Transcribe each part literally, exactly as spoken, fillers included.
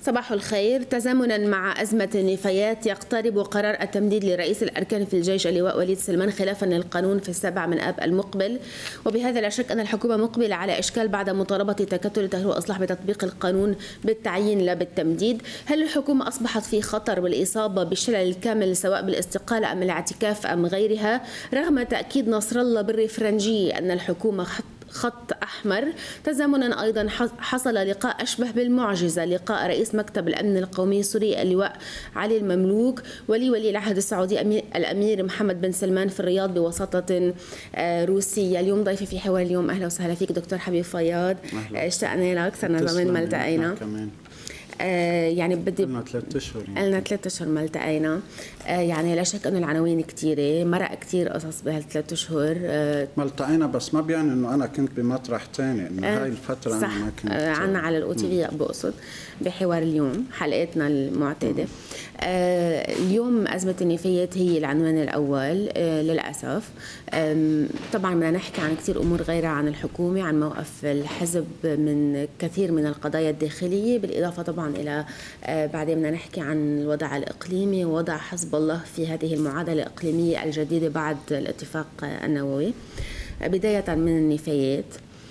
صباح الخير. تزامنا مع أزمة النفايات يقترب قرار التمديد لرئيس الأركان في الجيش اللواء وليد سلمان خلافا للقانون في السابع من آب المقبل، وبهذا لا شك أن الحكومة مقبلة على إشكال بعد مطالبة تكتل التهريب والإصلاح بتطبيق القانون بالتعيين لا بالتمديد. هل الحكومة أصبحت في خطر بالإصابة بالشلل الكامل سواء بالاستقالة أم الاعتكاف أم غيرها، رغم تأكيد نصر الله بالرفرنجي أن الحكومة خط أحمر؟ تزامنا أيضا حصل لقاء أشبه بالمعجزة، لقاء رئيس مكتب الأمن القومي السوري اللواء علي المملوك ولي ولي العهد السعودي الأمير محمد بن سلمان في الرياض بوساطة روسية. اليوم ضيفي في حوار اليوم. أهلا وسهلا فيك دكتور حبيب فياض. اشتقنا لك، صرنا زمان ما التقينا. آه يعني بدي لنا ثلاث اشهر لنا ثلاث اشهر ما التقينا. آه يعني لا شك انه العناوين كثيره، مرق كثير قصص بهالثلاث اشهر آه ما التقينا، بس ما بيعني انه انا كنت بمطرح ثاني، انه آه هاي الفتره صح. انا ما كنت آه عنا على الاو تي في بقصد بحوار اليوم حلقتنا المعتاده. آه اليوم ازمه النفايات هي العنوان الاول آه للاسف. آه طبعا بدنا نحكي عن كثير امور غيرها، عن الحكومه، عن موقف الحزب من كثير من القضايا الداخليه، بالاضافه طبعا الى آه بعدين بدنا نحكي عن الوضع الاقليمي ووضع حزب الله في هذه المعادله الاقليميه الجديده بعد الاتفاق النووي. بدايه من النفايات،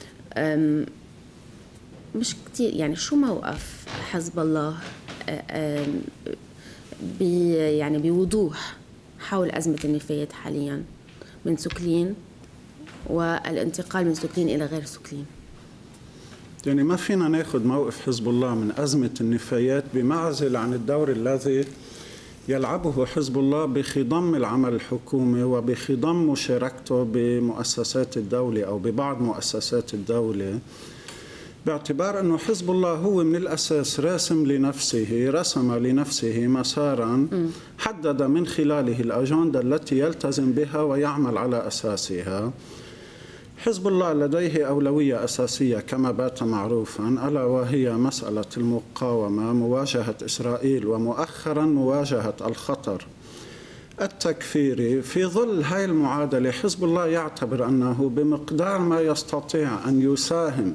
مش كثير يعني شو موقف حزب الله بي يعني بوضوح حول ازمه النفايات حاليا، من سكلين والانتقال من سكلين الى غير سكلين؟ يعني ما فينا ناخذ موقف حزب الله من أزمة النفايات بمعزل عن الدور الذي يلعبه حزب الله بخضم العمل الحكومي وبخضم مشاركته بمؤسسات الدولة أو ببعض مؤسسات الدولة، باعتبار أنه حزب الله هو من الأساس راسم لنفسه رسم لنفسه مسارا حدد من خلاله الأجندة التي يلتزم بها ويعمل على أساسها. حزب الله لديه أولوية أساسية كما بات معروفا، ألا وهي مسألة المقاومة، مواجهة إسرائيل، ومؤخرا مواجهة الخطر التكفيري. في ظل هاي المعادلة حزب الله يعتبر أنه بمقدار ما يستطيع أن يساهم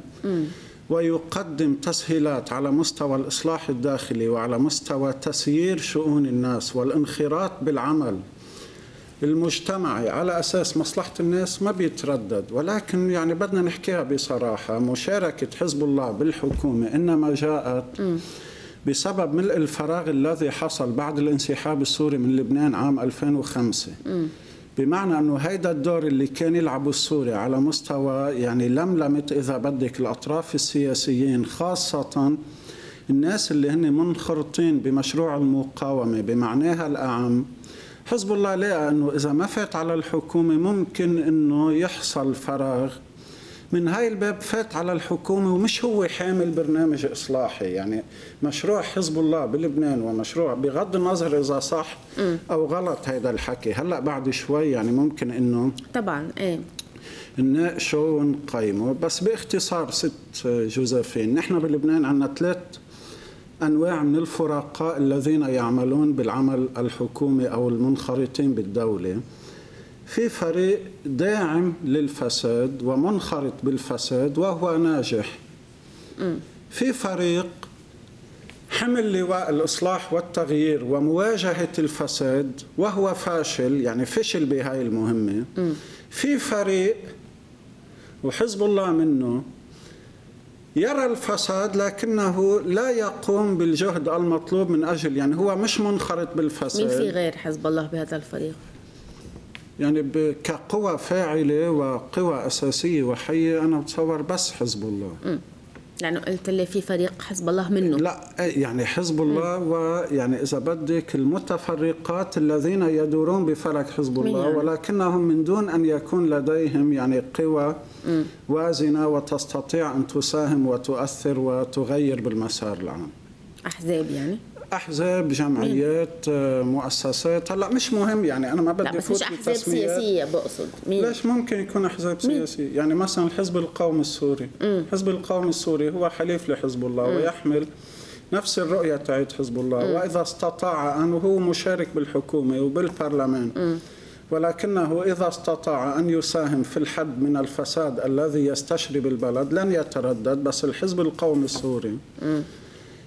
ويقدم تسهيلات على مستوى الإصلاح الداخلي وعلى مستوى تسيير شؤون الناس والانخراط بالعمل المجتمعي على أساس مصلحة الناس، ما بيتردد. ولكن يعني بدنا نحكيها بصراحة، مشاركة حزب الله بالحكومة إنما جاءت بسبب ملء الفراغ الذي حصل بعد الانسحاب السوري من لبنان عام ألفين وخمسة. بمعنى أنه هيدا الدور اللي كان يلعبه السوري على مستوى يعني لملمة إذا بدك الأطراف السياسيين، خاصة الناس اللي هن منخرطين بمشروع المقاومة بمعناها الأعم. حزب الله لقى أنه إذا ما فات على الحكومة ممكن أنه يحصل فراغ، من هاي الباب فات على الحكومة، ومش هو حامل برنامج إصلاحي. يعني مشروع حزب الله بلبنان ومشروع، بغض النظر إذا صح أو غلط هيدا الحكي، هلأ بعد شوي يعني ممكن أنه طبعا إيه نناقشه ونقيمه. بس باختصار ست جوزيفين، نحن بلبنان عندنا ثلاث أنواع من الفرقاء الذين يعملون بالعمل الحكومي أو المنخرطين بالدولة. في فريق داعم للفساد ومنخرط بالفساد وهو ناجح، في فريق حمل لواء الإصلاح والتغيير ومواجهة الفساد وهو فاشل، يعني فشل بهاي المهمة. في فريق وحزب الله منه يرى الفساد لكنه لا يقوم بالجهد المطلوب من أجل، يعني هو مش منخرط بالفساد. مين في غير حزب الله بهذا الفريق؟ يعني كقوى فاعلة وقوى أساسية وحية أنا بتصور بس حزب الله. م. لأنه قلت لي في فريق حزب الله منه. لا يعني حزب الله م. ويعني إذا بدك المتفرقات الذين يدورون بفلك حزب الله، يعني؟ ولكنهم من دون أن يكون لديهم يعني قوى م. وازنة وتستطيع أن تساهم وتؤثر وتغير بالمسار العام. أحزاب يعني؟ أحزاب، جمعيات، مين؟ مؤسسات. هلا مش مهم يعني أنا ما بدي أفوت بتسميات. لا بس مش أحزاب سياسية بقصد. مين؟ ليش ممكن يكون أحزاب سياسية؟ يعني مثلا الحزب القومي السوري. مم. الحزب القومي السوري هو حليف لحزب الله مم. ويحمل نفس الرؤية تاعت حزب الله، مم. وإذا استطاع أنه هو مشارك بالحكومة وبالبرلمان، مم. ولكنه إذا استطاع أن يساهم في الحد من الفساد الذي يستشرب البلد لن يتردد. بس الحزب القومي السوري مم.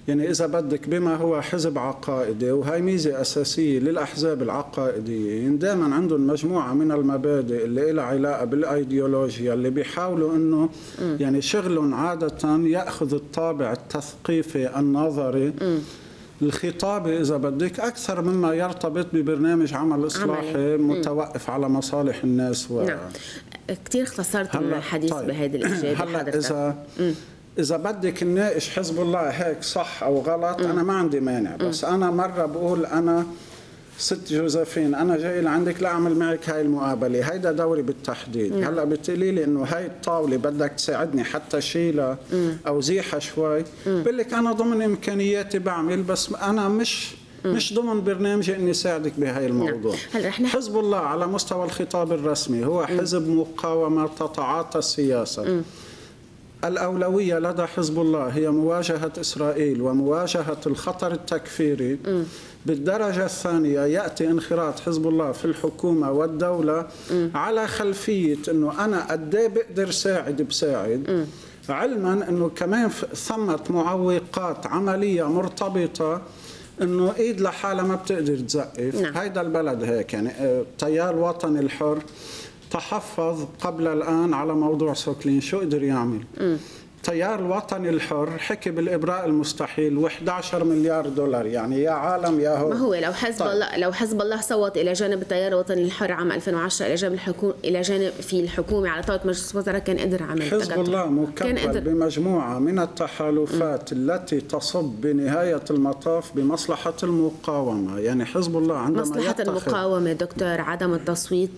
يعني إذا بدك بما هو حزب عقائدي، وهي ميزة أساسية للأحزاب العقائديين، دائما عندهم مجموعة من المبادئ اللي لها علاقة بالأيديولوجيا اللي بيحاولوا أنه يعني شغلهم عادة يأخذ الطابع التثقيفي النظري الخطابي إذا بدك أكثر مما يرتبط ببرنامج عمل إصلاحي متوقف على مصالح الناس. و... نعم. كثير اختصرت من الحديث طيب. بهذه الإجابة. هلا إذا مم. إذا بدك نناقش حزب الله هيك صح أو غلط مم. أنا ما عندي مانع، بس مم. أنا مرة بقول أنا ست جوزيفين أنا جاي لعندك لأعمل معك هاي المقابلة، هيدا دوري بالتحديد. مم. هلا بتقولي لي إنه هاي الطاولة بدك تساعدني حتى شيلها أو زيحها شوي، بقول لك أنا ضمن إمكانياتي بعمل، بس أنا مش مش ضمن برنامجي اني ساعدك بهاي الموضوع. نعم. حزب الله على مستوى الخطاب الرسمي هو حزب مقاومه تتعاطى السياسه. م. الأولوية لدى حزب الله هي مواجهة إسرائيل ومواجهة الخطر التكفيري. م. بالدرجة الثانية يأتي انخراط حزب الله في الحكومة والدولة م. على خلفية أنه أنا قدي بقدر ساعد بساعد، م. علما أنه كمان ثمة معوقات عملية مرتبطة انه ايد لحالها ما بتقدر تزقف. نعم. هيدا البلد هيك يعني التيار الوطني الحر تحفظ قبل الان على موضوع سوكلين، شو قدر يعمل؟ م. التيار الوطني الحر حكي بالابراء المستحيل وإحدى عشر مليار دولار، يعني يا عالم يا هو. ما هو لو حزب طيب. الله لو حزب الله صوت الى جانب التيار الوطني الحر عام ألفين وعشرة الى جانب الحكومه الى جانب في الحكومه على طاوله مجلس الوزراء كان قدر عمل. حزب الله مكبل بمجموعه من التحالفات م. التي تصب بنهايه المطاف بمصلحه المقاومه، يعني حزب الله عندما مصلحه يتخذ المقاومه دكتور عدم التصويت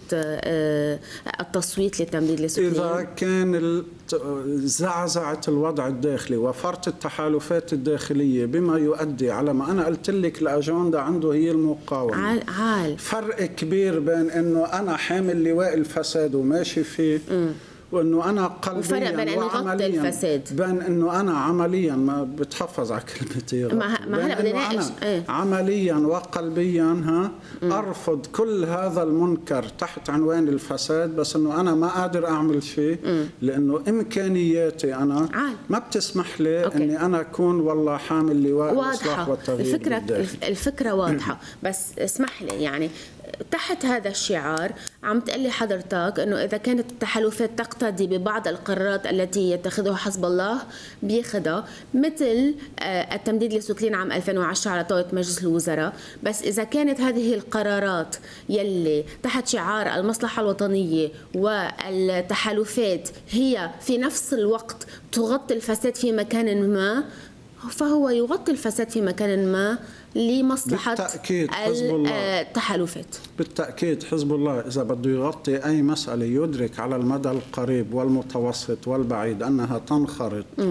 التصويت للتمديد لسوكلين. اذا كان زعزعة الوضع الداخلي وفرط التحالفات الداخلية بما يؤدي على ما أنا قلت لك الأجندة عنده هي المقاومة. عال عال. فرق كبير بين أنه أنا حامل لواء الفساد وماشي فيه م. وانه انا قلبيا وفرق بين انه يغطي الفساد، بين انه انا عمليا ما بتحفظ على كلمتي ما, ما هلا بدي ناقش ايه؟ عمليا وقلبيا ها م. ارفض كل هذا المنكر تحت عنوان الفساد، بس انه انا ما قادر اعمل شيء لانه امكانياتي انا عال. ما بتسمح لي أوكي. اني انا اكون والله حامل لواء الاصلاح والتغيير. الفكره بالداخل. الفكره واضحه بس اسمح لي يعني تحت هذا الشعار عم تقلي حضرتك انه اذا كانت التحالفات تقتضي ببعض القرارات التي يتخذها حزب الله بياخذها مثل التمديد لسوكلين عام ألفين وعشرة على طاولة مجلس الوزراء، بس اذا كانت هذه القرارات يلي تحت شعار المصلحة الوطنية والتحالفات هي في نفس الوقت تغطي الفساد في مكان ما، فهو يغطي الفساد في مكان ما لمصلحة بالتأكيد حزب الله. التحالفات. بالتأكيد حزب الله إذا بده يغطي أي مسألة يدرك على المدى القريب والمتوسط والبعيد أنها تنخرط م.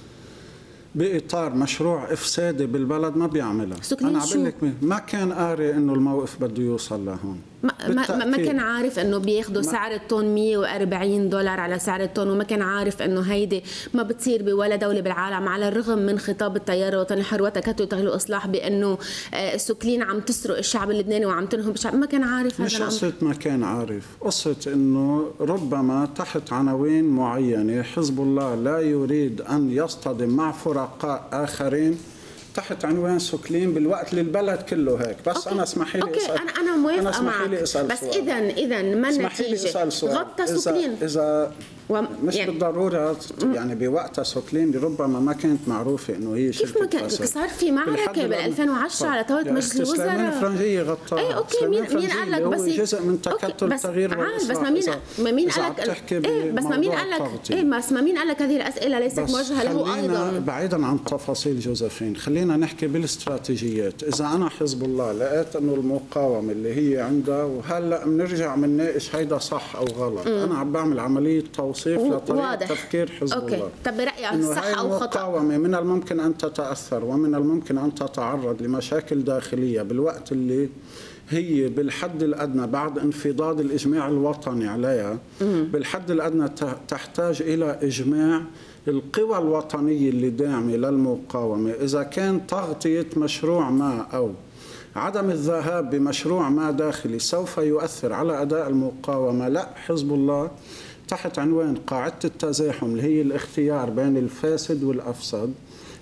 بإطار مشروع إفسادي بالبلد ما بيعملها. أنا أقول لك ما كان قاري إنه الموقف بده يوصل لهون. ما, ما, ما كان عارف انه بياخذوا سعر الطن مية وأربعين دولار على سعر الطن، وما كان عارف انه هيدي ما بتصير بولا دوله بالعالم، على الرغم من خطاب التيار الوطني الحر وتكتل تغيير الاصلاح بانه سوكلين عم تسرق الشعب اللبناني وعم تنهب الشعب. ما كان عارف. مش قصه ما كان عارف، قصه انه ربما تحت عناوين معينه حزب الله لا يريد ان يصطدم مع فرقاء اخرين تحت عنوان سوكلين بالوقت للبلد كله هيك. بس أوكي. انا اسمحي لي اسال انا انا موافقه معك، بس اذا اذا ما النتيجه غطى سوكلين اذا, إذا و... مش يعني بالضروره يعني بوقتها سوكلين ربما ما كانت معروفه انه هي شركه كيف ما كان صار في معركه بال ألفين وعشرة على طاوله مجلس الوزراء. سليمان الفرنجيه غطاها. اي اوكي مين مين قال لك بس جزء من تكتل التغيير والاصلاح. بس ما مين ما مين قال لك ايه بس ما مين قال لك ايه بس ما مين قال لك هذه الاسئله ليست موجهه له ايضا. بعيدا عن تفاصيل جوزيفين خلينا نحكي بالاستراتيجيات. اذا انا حزب الله لقيت انه المقاومه اللي هي عندها وهلا بنرجع بنناقش هيدا صح او غلط، م. انا عم بعمل عمليه توصيف لطريقه تفكير حزب أوكي. الله. طب برأيك صح أو خطأ؟ المقاومة من الممكن أن تتأثر ومن الممكن أن تتعرض لمشاكل داخلية بالوقت اللي هي بالحد الأدنى بعد انفضاض الإجماع الوطني عليها مم. بالحد الأدنى تحتاج إلى إجماع القوى الوطنية اللي داعمة للمقاومة. إذا كان تغطية مشروع ما أو عدم الذهاب بمشروع ما داخلي سوف يؤثر على أداء المقاومة، لا، حزب الله تحت عنوان قاعدة التزاحم اللي هي الاختيار بين الفاسد والأفسد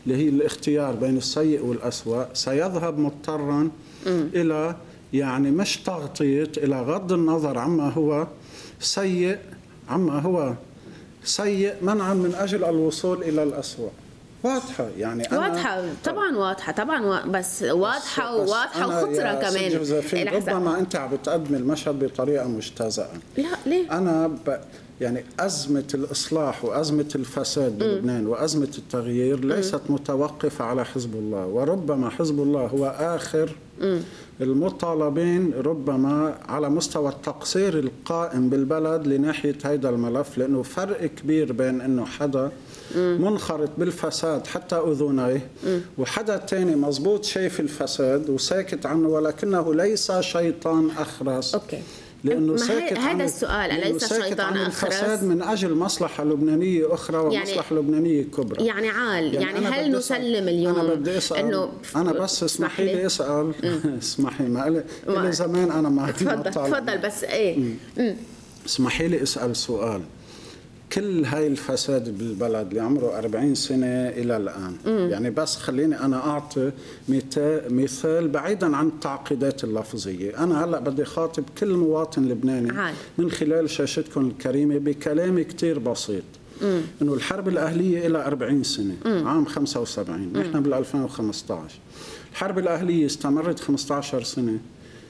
اللي هي الاختيار بين السيء والأسوأ سيذهب مضطرا م. إلى يعني مش تغطية، إلى غض النظر عما هو سيء عما هو سيء منعا من أجل الوصول إلى الأسوأ. واضحة يعني أنا واضحة طبعا واضحة طبعا و... بس واضحة بس وواضحة وخطرة كمان. ربما أنت عم بتقدم المشهد بطريقة مجتزأة. لا ليه؟ أنا ب... يعني أزمة الإصلاح وأزمة الفساد بلبنان وأزمة التغيير ليست متوقفة على حزب الله، وربما حزب الله هو آخر م. المطالبين ربما على مستوى التقصير القائم بالبلد لناحية هذا الملف، لأنه فرق كبير بين أنه حدا منخرط بالفساد حتى أذنيه وحدا تاني مزبوط شايف الفساد وساكت عنه ولكنه ليس شيطان أخرس. أوكي. لأنه ساكت هذا السؤال أليس شيطان أخرس؟ الفساد من أجل مصلحة لبنانية أخرى ومصلحة يعني لبنانية كبرى. يعني عال يعني, يعني هل نسلم اليوم أنا بدي أسأل إنه أنا بس اسمحي لي أسأل اسمحي ما لي زمان أنا ما تفضل تفضل بس إيه اسمحي لي أسأل سؤال. كل هاي الفساد بالبلد اللي عمره أربعين سنة إلى الآن مم. يعني بس خليني أنا أعطي مثال بعيدا عن التعقيدات اللفظية. أنا هلأ بدي خاطب كل مواطن لبناني عال. من خلال شاشتكم الكريمة بكلام كتير بسيط مم. إنه الحرب الأهلية إلى أربعين سنة مم. عام خمسة وسبعين نحن بال ألفين وخمسة عشر الحرب الأهلية استمرت خمسة عشر سنة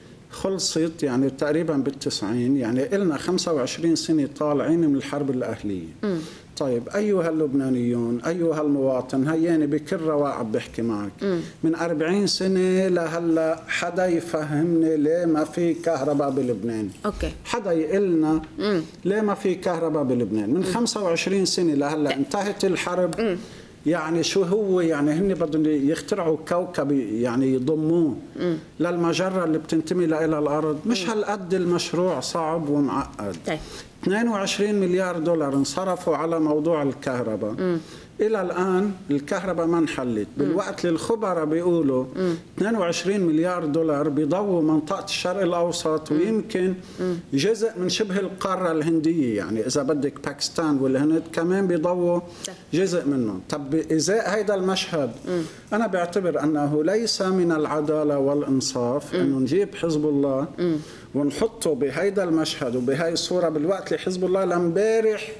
خلصت يعني تقريبا بالتسعين، يعني إلنا خمسة وعشرين سنة طالعين من الحرب الأهلية. م. طيب أيها اللبنانيون أيها المواطن هياني بكل رواعة بحكي معك م. من أربعين سنة لهلا حدا يفهمني ليه ما في كهرباء بلبنان؟ أوكي. حدا يقلنا م. ليه ما في كهرباء بلبنان؟ من م. خمسة وعشرين سنة لهلا انتهت الحرب م. يعني شو هو يعني هن بدهم يخترعوا كوكب يعني يضموه م. للمجرة اللي بتنتمي لها إلى الأرض. مش هالقد المشروع صعب ومعقد. طيب. اثنين وعشرين مليار دولار انصرفوا على موضوع الكهرباء م. إلى الآن الكهرباء ما انحلت. بالوقت اللي الخبراء بيقولوا م. اثنين وعشرين مليار دولار بيضووا منطقة الشرق الأوسط م. ويمكن م. جزء من شبه القارة الهندية، يعني إذا بدك باكستان والهند كمان بيضووا جزء منهم. طب إذا هيدا المشهد م. أنا بعتبر أنه ليس من العدالة والإنصاف م. أنه نجيب حزب الله م. ونحطه بهيدا المشهد وبهاي الصورة بالوقت اللي حزب الله لامبارح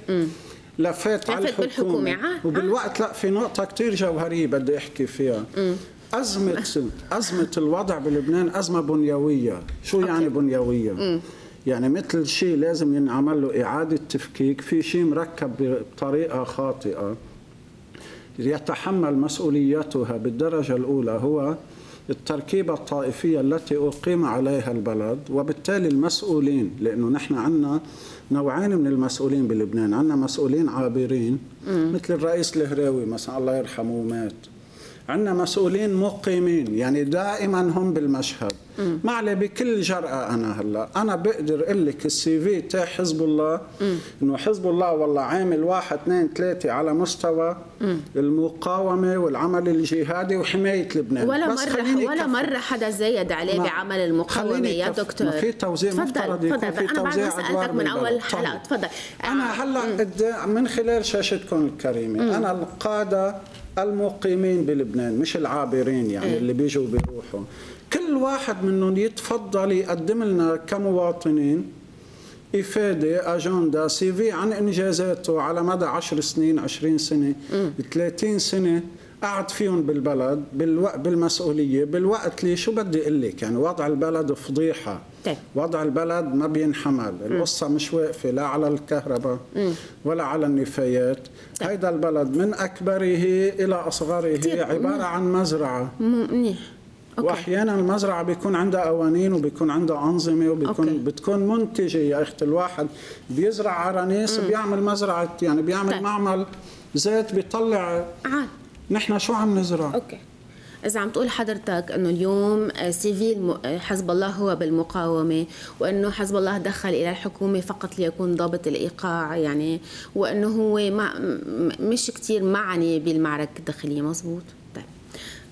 لفات على الحكومة. وبالوقت لا في نقطة كتير جوهرية بدي أحكي فيها. م. أزمة أزمة الوضع بلبنان أزمة بنيوية. شو أوكي. يعني بنيوية؟ م. يعني مثل شيء لازم ينعمل له إعادة تفكيك، في شيء مركب بطريقة خاطئة يتحمل مسؤولياتها بالدرجة الأولى هو التركيبة الطائفية التي أقيم عليها البلد، وبالتالي المسؤولين، لأنه نحن عنا نوعين من المسؤولين بلبنان، عنا مسؤولين عابرين مم. مثل الرئيس الهراوي مثلا الله يرحمه مات، عنا مسؤولين مقيمين يعني دائما هم بالمشهد. ما عليه بكل جرأة أنا هلا أنا بقدر أقول لك السي في تاع حزب الله مم. إنه حزب الله والله عامل واحد اثنين ثلاثة على مستوى مم. المقاومة والعمل الجهادي وحماية لبنان. ولا مرة ولا مرة حدا زايد عليه بعمل المقاومة يا دكتور. في توزيع مفترض يكون في توزيع أدوار من أول حلقة. تفضل. أنا هلا من خلال شاشتكم الكريمة مم. أنا القادة المقيمين بلبنان مش العابرين يعني ايه. اللي بيجوا وبيروحوا، كل واحد منهم يتفضل يقدم لنا كمواطنين إفادة أجندة سي في عن إنجازاته على مدى عشر سنين عشرين سنة م. ثلاثين سنة قعد فيهم بالبلد بالوقت بالمسؤولية بالوقت اللي شو بدي أقول لك يعني وضع البلد فضيحة. طيب. وضع البلد ما بينحمل. م. القصة مش واقفة لا على الكهرباء م. ولا على النفايات. طيب. هيدا البلد من أكبره إلى أصغره عبارة عن مزرعة. منيح. واحيانا المزرعه بيكون عندها قوانين وبيكون عندها انظمه وبيكون أوكي. بتكون منتجه يا اخت. الواحد بيزرع عرانيس وبيعمل مزرعه يعني بيعمل طيب. معمل زيت بيطلع عاد. نحن شو عم نزرع؟ اوكي. إذا عم تقول حضرتك إنه اليوم سيفيل حزب الله هو بالمقاومة وإنه حزب الله دخل إلى الحكومة فقط ليكون ضابط الإيقاع يعني وإنه هو ما مش كتير معني بالمعركة الداخلية، مزبوط؟ طيب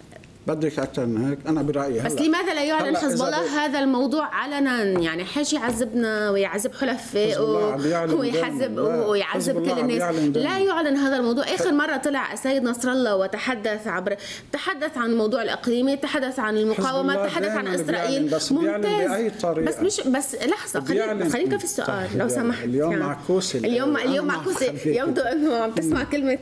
بدك اكثر من هيك؟ انا برايي بس لماذا لا يعلن حزب الله هذا الموضوع علنا؟ يعني حاجي يعذبنا ويعذب حلفائه ويحذب ويعذب كل الناس. لا يعلن هذا الموضوع. اخر مره طلع السيد نصر الله وتحدث عبر تحدث عن الموضوع الاقليمي، تحدث عن المقاومه، تحدث عن اسرائيل. بس ممتاز بأي طريقة. بس مش بس لحظه خلينا خلينا في السؤال لو سمحت. اليوم يعني معكوس اليوم اليوم معكوس. يبدو انه عم تسمع كلمه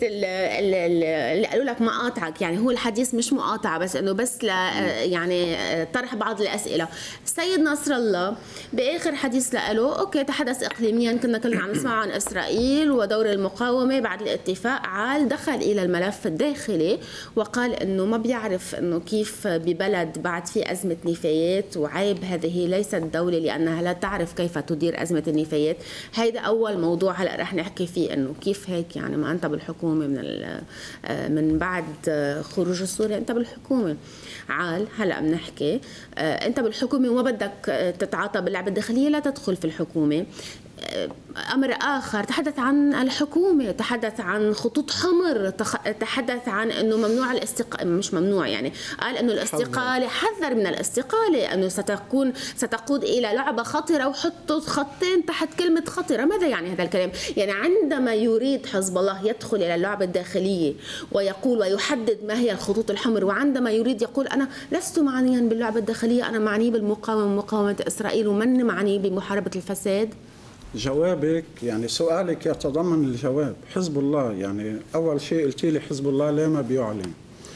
اللي قالوا لك مقاطعك، يعني هو الحديث مش مقاطعه بس انه بس ل يعني طرح بعض الاسئله. السيد نصر الله باخر حديث له اوكي تحدث اقليميا، كنا كلنا عم نسمع عن اسرائيل ودور المقاومه بعد الاتفاق. عال دخل الى الملف الداخلي وقال انه ما بيعرف انه كيف ببلد بعد في ازمه نفايات، وعيب هذه ليست دوله لانها لا تعرف كيف تدير ازمه النفايات. هيدا اول موضوع هلا رح نحكي فيه، انه كيف هيك يعني ما انت بالحكومه من من بعد خروج السوري انت بالحكومه. عال هلا بنحكي انت بالحكومه وما بدك تتعاطى باللعبه الداخليه، لا تدخل في الحكومه. أمر آخر تحدث عن الحكومة، تحدث عن خطوط حمر، تحدث عن أنه ممنوع الاستقالة، مش ممنوع يعني قال أنه الاستقالة، حذر من الاستقالة، أنه ستكون ستقود إلى لعبة خطرة، وحطوا خطين تحت كلمة خطرة. ماذا يعني هذا الكلام؟ يعني عندما يريد حزب الله يدخل إلى اللعبة الداخلية ويقول ويحدد ما هي الخطوط الحمر، وعندما يريد يقول أنا لست معنيا باللعبة الداخلية، أنا معني بالمقاومة، مقاومة إسرائيل، ومن معني بمحاربة الفساد. جوابك يعني سؤالك يتضمن الجواب. حزب الله يعني أول شيء قلتي لي حزب الله ليه ما بيعلن؟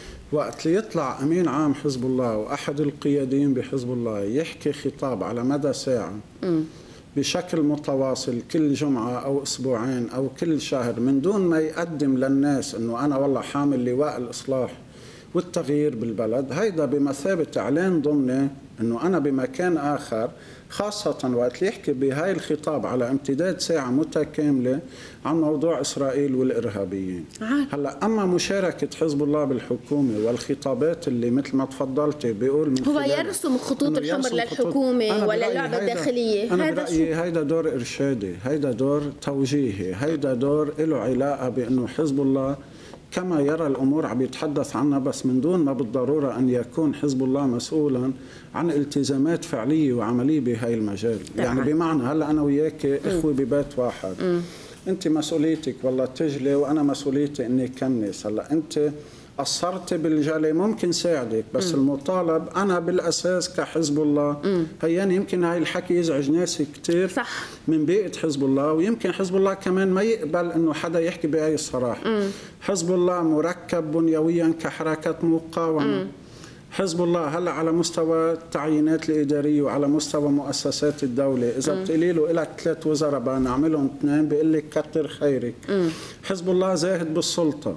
وقت اللي يطلع أمين عام حزب الله وأحد القياديين بحزب الله يحكي خطاب على مدى ساعة م. بشكل متواصل كل جمعة أو أسبوعين أو كل شهر من دون ما يقدم للناس أنه أنا والله حامل لواء الإصلاح والتغيير بالبلد، هيدا بمثابة إعلان ضمني أنه أنا بمكان آخر، خاصة وقت اللي يحكي بهاي الخطاب على امتداد ساعة متكاملة عن موضوع إسرائيل والإرهابيين. هلا أما مشاركة حزب الله بالحكومة والخطابات اللي مثل ما تفضلتي بيقول من هو يرسم خطوط الحمر للحكومة ولا اللعبة الداخلية. أنا برأيي هيدا دور إرشادي، هيدا دور توجيهي، هيدا دور له علاقة بأنه حزب الله كما يرى الأمور عم يتحدث عنها، بس من دون ما بالضرورة أن يكون حزب الله مسؤولا عن التزامات فعلية وعملية بهاي المجال. يعني بمعنى هلأ أنا وياك إخوة ببيت واحد، م. أنت مسؤوليتك والله تجلي وأنا مسؤوليتي أني كنس. هلأ أنت قصرت بالجلي ممكن ساعدك، بس م. المطالب أنا بالأساس كحزب الله. هيان يمكن هاي الحكي يزعج ناس كتير صح. من بيئة حزب الله، ويمكن حزب الله كمان ما يقبل أنه حدا يحكي بهاي الصراحة. م. حزب الله مركب بنيويا كحركة مقاومة. م. حزب الله هلا على مستوى التعيينات الإدارية وعلى مستوى مؤسسات الدولة، إذا بتقولي له إلك ثلاث وزراء بقى نعملهم اثنين بيقول لك كتر خيرك. م. حزب الله زاهد بالسلطة.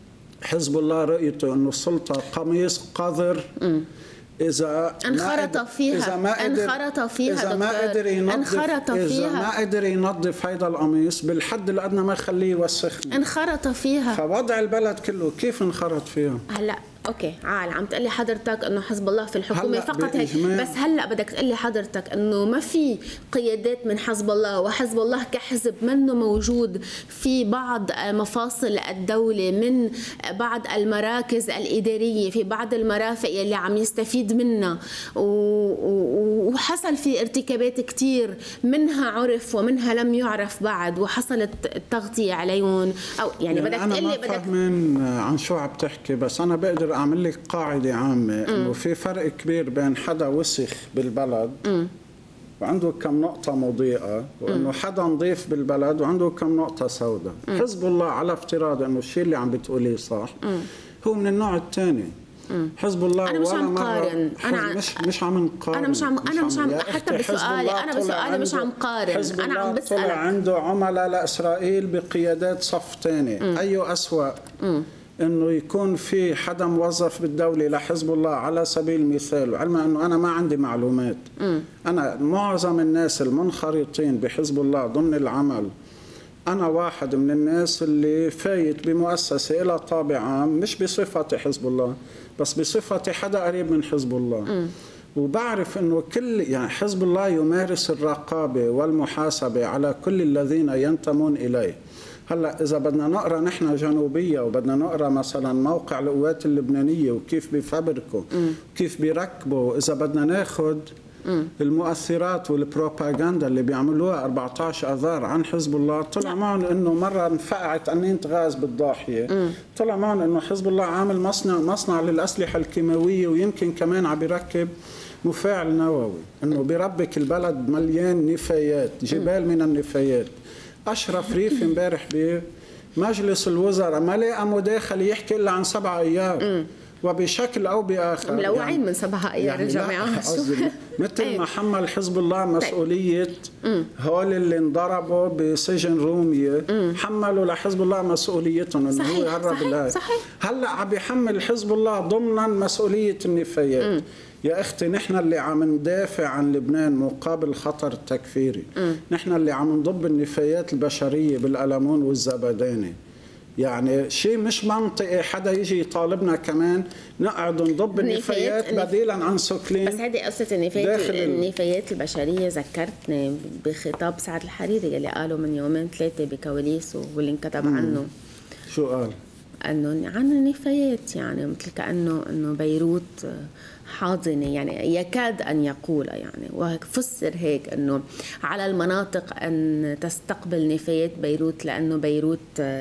حزب الله رأيته أنه السلطة قميص قذر م. إذا انخرط فيها إذا ما قدر انخرط فيها إذا ما قدر ينظف انخرط إذا فيها ما قدر ينظف هيدا القميص بالحد الأدنى ما يخليه يوسخني. انخرط فيها. فوضع البلد كله كيف انخرط فيها؟ هلا اوكي عال عم تقلي حضرتك انه حزب الله في الحكومه فقط هيك، بس هلا بدك تقلي حضرتك انه ما في قيادات من حزب الله، وحزب الله كحزب منه موجود في بعض مفاصل الدوله، من بعض المراكز الاداريه، في بعض المرافق اللي عم يستفيد منها، وحصل في ارتكابات كثير، منها عرف ومنها لم يعرف بعد، وحصلت التغطيه عليهم. او يعني, يعني بدك تقلي بدك فاهمين عن شو عم تحكي، بس انا بقدر أعمل لك قاعدة عامة إنه في فرق كبير بين حدا وسخ بالبلد م. وعنده كم نقطة مضيئة، وإنه حدا نظيف بالبلد وعنده كم نقطة سوداء. حزب الله على افتراض إنه الشيء اللي عم بتقوليه صح م. هو من النوع الثاني. حزب الله أنا مش عم قارن، أنا مش مش عم نقارن، أنا مش عم أنا مش عم حتى بسؤالي أنا بسؤالي مش عم قارن، أنا عم بسألك. طلع عنده عملاء لإسرائيل بقيادات صف ثاني، أي أسوأ م. انه يكون في حدا موظف بالدوله لحزب الله على سبيل المثال، وعلما انه انا ما عندي معلومات. م. انا معظم الناس المنخرطين بحزب الله ضمن العمل، انا واحد من الناس اللي فايت بمؤسسه لها طابع عام، مش بصفتي حزب الله بس بصفتي حدا قريب من حزب الله. م. وبعرف انه كل يعني حزب الله يمارس الرقابه والمحاسبه على كل الذين ينتمون اليه. هلا اذا بدنا نقرا نحن جنوبيه وبدنا نقرا مثلا موقع القوات اللبنانيه وكيف بيفبركوا كيف بيركبوا، اذا بدنا ناخذ المؤثرات والبروباغندا اللي بيعملوها أربعة عشر اذار عن حزب الله، طلع معهم انه مره انفقعت قنينه غاز بالضاحيه، مم. طلع معهم انه حزب الله عامل مصنع مصنع للاسلحه الكيماويه ويمكن كمان عم بيركب مفاعل نووي، انه بيربك البلد مليان نفايات، جبال من النفايات. اشرف ريف امبارح بمجلس الوزراء ما لقى مداخل يحكي الا عن سبع ايار، وبشكل او باخر ملوعين يعني من سبع ايار يعني الجامعه. مثل ما حمل حزب الله مسؤوليه هول اللي انضربوا بسجن روميه، حملوا لحزب الله مسؤوليتهم انه هو يهرب الهاي. هلا عم بيحمل حزب الله ضمنا مسؤوليه النفايات. يا اختي نحن اللي عم ندافع عن لبنان مقابل الخطر التكفيري، نحن اللي عم نضب النفايات البشريه بالقلمون والزبداني. يعني شيء مش منطقي حدا يجي يطالبنا كمان نقعد نضب النفايات بديلا عن سكلين. بس هذه قصه النفايات النفايات البشريه ذكرتني بخطاب سعد الحريري اللي قاله من يومين ثلاثه بكواليس واللي انكتب عنه. شو قال؟ انه عن النفايات، يعني مثل كانه انه بيروت حاضنه، يعني يكاد ان يقول يعني، وفسر هيك انه على المناطق ان تستقبل نفايات بيروت لانه بيروت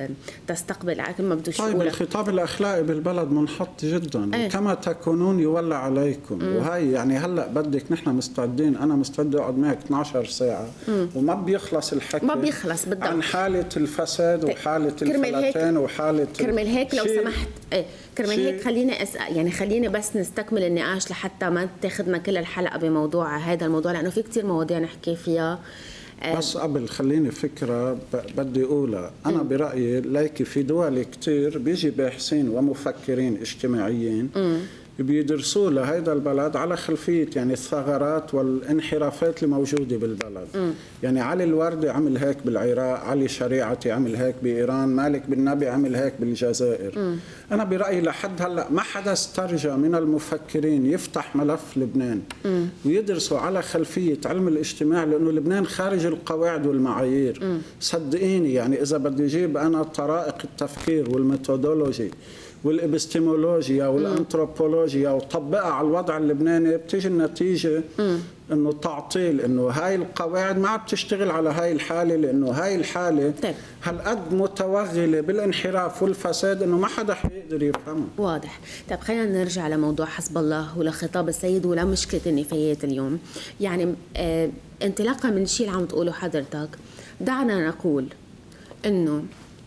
تستقبل عارف ما بدوش طيب يقول. الخطاب الاخلاقي بالبلد منحط جدا، ايه؟ كما تكونون يولى عليكم. مم. وهي يعني هلا بدك نحن مستعدين، انا مستعد اقعد معك اثنعش ساعه مم. وما بيخلص الحكي، ما بيخلص بالضبط عن حاله الفساد وحاله الفلتان وحاله كرمال هيك لو سمحت ايه كرمال هيك خليني أسأل يعني خليني بس نستكمل النقاش لحتى ما تاخذنا كل الحلقه بموضوع هذا الموضوع، لانه في كثير مواضيع نحكي فيها. بس قبل خليني فكره بدي اقولها، انا م. برايي ليكي في دول كثير بيجي باحثين ومفكرين اجتماعيين م. بيدرسوا لهذا البلد على خلفيه يعني الثغرات والانحرافات اللي موجوده بالبلد. م. يعني علي الوردي عمل هيك بالعراق، علي شريعتي عمل هيك بايران، مالك بن نبي عمل هيك بالجزائر. م. انا برايي لحد هلا ما حدا استرجى من المفكرين يفتح ملف لبنان م. ويدرسوا على خلفيه علم الاجتماع، لانه لبنان خارج القواعد والمعايير. م. صدقيني يعني اذا بدي اجيب انا طرائق التفكير والميثودولوجي والابستيمولوجيا والانثروبولوجيا وطبقها على الوضع اللبناني، بتيجي النتيجه م. انه تعطيل، انه هاي القواعد ما عم بتشتغل على هاي الحاله، لانه هاي الحاله طيب. هالقد متوغله بالانحراف والفساد انه ما حدا حيقدر يفهمها. واضح. طيب خلينا نرجع لموضوع حزب الله ولخطاب السيد ولمشكله النفايات اليوم. يعني آه انطلاقا من الشيء اللي عم تقوله حضرتك، دعنا نقول انه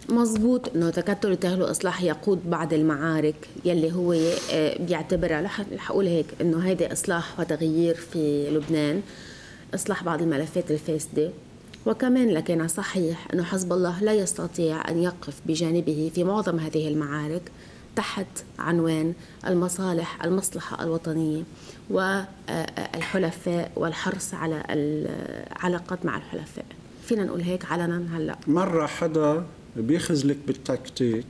مزبوط انه تكتل التهلو اصلاح يقود بعض المعارك يلي هو بيعتبرها، رح اقول هيك انه هيدا اصلاح وتغيير في لبنان، اصلاح بعض الملفات الفاسده. وكمان لكن صحيح انه حزب الله لا يستطيع ان يقف بجانبه في معظم هذه المعارك تحت عنوان المصالح المصلحه الوطنيه والحلفاء والحرص على العلاقات مع الحلفاء. فينا نقول هيك علنا هلا. مره حدا بيخزلك بالتكتيك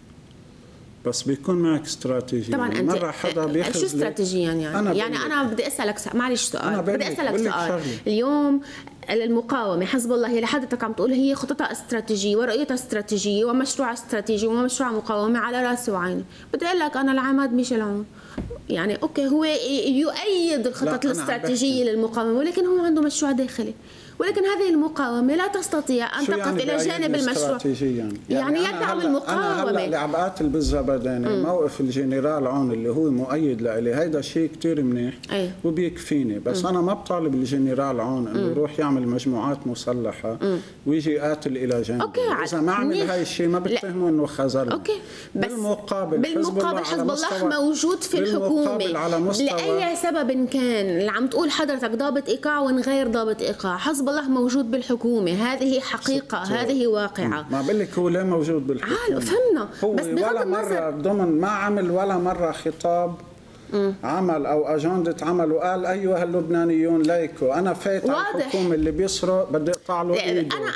بس بيكون معك استراتيجيا. طبعا انت مره حدا بيخزلك. شو استراتيجيا يعني؟ أنا يعني انا بدي اسالك سؤال، معلش سؤال، بدي اسالك سؤال. اليوم المقاومه حزب الله هي لحضرتك عم تقول هي خطتها استراتيجيه ورؤيتها استراتيجيه ومشروع استراتيجي ومشروع مقاومه على راسي وعيني. بدي اقول لك انا العماد ميشيل عون يعني اوكي هو يؤيد الخطط الاستراتيجيه للمقاومه، ولكن هو عنده مشروع داخلي، ولكن هذه المقاومة لا تستطيع أن تقف يعني إلى جانب المشروع. يعني, يعني يدعم المقاومة. أنا هلا اللي عم بقاتل بالزبداني موقف الجنرال عون اللي هو مؤيد لإلي، هيدا شيء كتير منيح أي. وبيكفيني، بس م. أنا ما بطالب الجنرال عون إنه يروح يعمل مجموعات مسلحة م. ويجي يقاتل إلى جانب. إذا ما عمل هاي الشيء ما بتهمه إنه خذل. أوكي. بس بالمقابل, بالمقابل حزب الله موجود في الحكومة لأي سبب كان. اللي عم تقول حضرتك ضابط إيقاع وإن غير ضابط إيقاع، حزب الله موجود بالحكومة، هذه حقيقة، هذه واقعة. ما بقول لك هو ليه موجود بالحكومة؟ عال فهمنا، بس بغض النظر ضمن ما عمل ولا مرة خطاب م. عمل او اجنده عمل وقال ايها اللبنانيون ليكوا انا فايت على الحكومه اللي بيسرق بدي اقطع له ايده. انا انا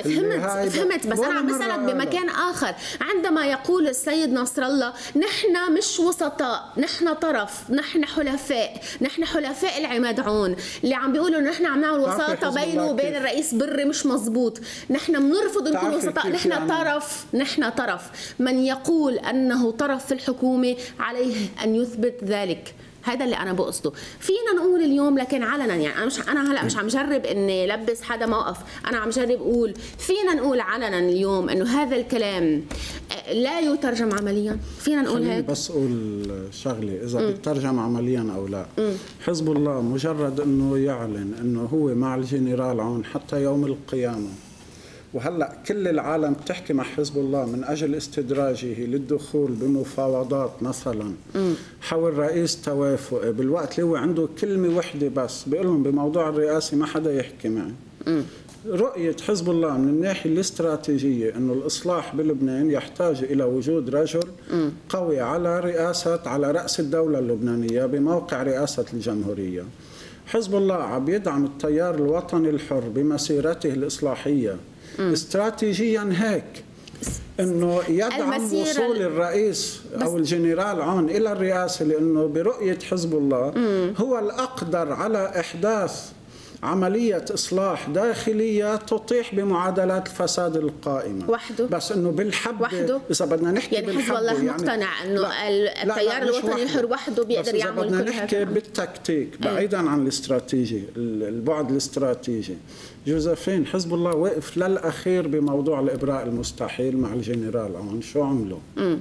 فهمت فهمت بس انا عم بسالك بمكان اخر. عندما يقول السيد نصر الله نحن مش وسطاء، نحن طرف، نحن حلفاء، نحن حلفاء العماد عون، اللي عم بيقولوا انه نحن عم نعمل وساطه بينه وبين الرئيس بري مش مزبوط، نحن بنرفض نكون وسطاء، نحن يعني طرف، نحن طرف. من يقول انه طرف في الحكومه عليه ان يثبت ذلك. هذا اللي انا بقصده. فينا نقول اليوم لكن علنا، يعني انا مش انا هلا مش عم جرب اني لبس حدا موقف، انا عم جرب اقول فينا نقول علنا اليوم انه هذا الكلام لا يترجم عمليا. فينا نقول هيك. بس اقول شغله اذا بيترجم عمليا او لا. م. حزب الله مجرد انه يعلن انه هو مع الجنرال عون حتى يوم القيامه، وهلا كل العالم بتحكي مع حزب الله من اجل استدراجه للدخول بمفاوضات مثلا م. حول رئيس توافقي، بالوقت اللي هو عنده كلمه وحده بس بيقول لهم بموضوع الرئاسه ما حدا يحكي معي. م. رؤيه حزب الله من الناحيه الاستراتيجيه انه الاصلاح بلبنان يحتاج الى وجود رجل م. قوي على رئاسه على راس الدوله اللبنانيه بموقع رئاسه الجمهوريه. حزب الله عم يدعم التيار الوطني الحر بمسيرته الاصلاحيه. م. استراتيجيا هيك انه يدعم وصول الرئيس او الجنرال عون الى الرئاسه، لانه برؤيه حزب الله م. هو الاقدر على احداث عمليه اصلاح داخليه تطيح بمعادلات الفساد القائمه وحده. بس انه بالحب وحده اذا بدنا نحكي يعني بالحب حزب الله يعني مقتنع انه التيار الوطني الحر وحده بيقدر يعمل كل هذا. بدنا نحكي بالتكتيك بعيدا عن الاستراتيجي، البعد الاستراتيجي. جوزيفين حزب الله وقف للاخير بموضوع الابراء المستحيل مع الجنرال عون. شو عملوا؟ م.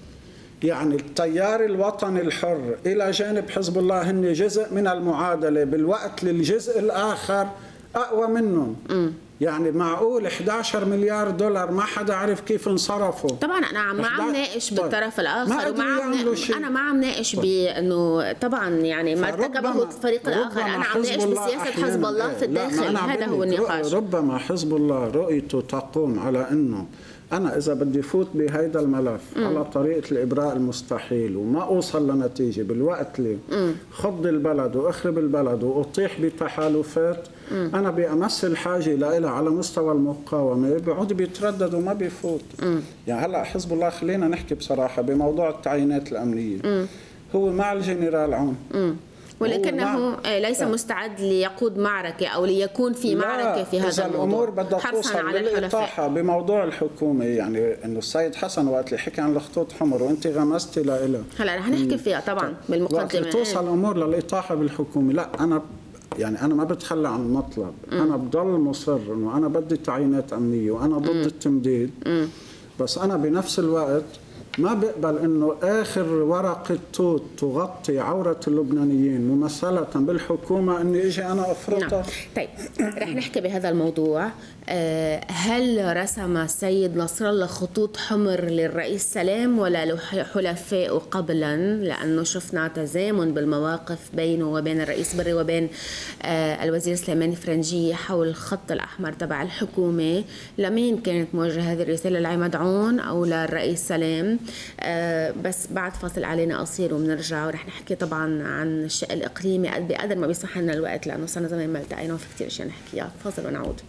يعني التيار الوطني الحر إلى جانب حزب الله هن جزء من المعادلة، بالوقت للجزء الآخر أقوى منهم. م. يعني معقول إحدى عشر مليار دولار ما حدا عرف كيف انصرفوا؟ طبعا أنا ما عم ناقش بالطرف الآخر، وما عم أنا ما عم ناقش بأنه طبعا يعني ما ارتكبه الفريق الآخر، أنا عم ناقش بسياسة حزب الله في الداخل. هذا هو النقاش. ربما حزب الله رؤيته تقوم على أنه أنا إذا بدي فوت بهيدا الملف م. على طريقة الإبراء المستحيل وما أوصل لنتيجة بالوقت اللي خض البلد وأخرب البلد وأطيح بتحالفات م. أنا بأمس الحاجة لها على مستوى المقاومة بيقعد بيتردد وما بيفوت. م. يعني هلأ حزب الله خلينا نحكي بصراحة بموضوع التعيينات الأمنية م. هو مع الجنرال عون م. ولكنه ليس مستعد ليقود معركة أو ليكون في معركة في هذا الموضوع. الأمور بدها توصل للإطاحة بموضوع الحكومة، يعني إنه السيد حسن وقت اللي حكي عن الخطوط حمر وأنت غمستي لها هلا رح نحكي فيها طبعا بالمقدمة. وقت توصل الأمور للإطاحة بالحكومة، لا أنا يعني أنا ما بتخلى عن المطلب، م. أنا بضل مصر إنه أنا بدي تعيينات أمنية وأنا ضد م. التمديد، م. بس أنا بنفس الوقت ما بقبل انه اخر ورقه توت تغطي عوره اللبنانيين ممثله بالحكومه اني اجي انا افرطها. نعم. طيب رح نحكي بهذا الموضوع. هل رسم السيد نصر الله خطوط حمر للرئيس سلام ولا لحلفائه قبلا؟ لانه شفنا تزامن بالمواقف بينه وبين الرئيس بري وبين الوزير سليمان فرنجية حول الخط الاحمر تبع الحكومه. لمين كانت موجهه هذه الرساله؟ لعماد عون او للرئيس سلام؟ أه بس بعد فاصل علينا قصير وبنرجع ورح نحكي طبعا عن الشق الاقليمي بقدر ما بيسمح لنا الوقت لانه صرنا زمان ما التقينا وفي كثير اشياء نحكيها. فاصل ونعود.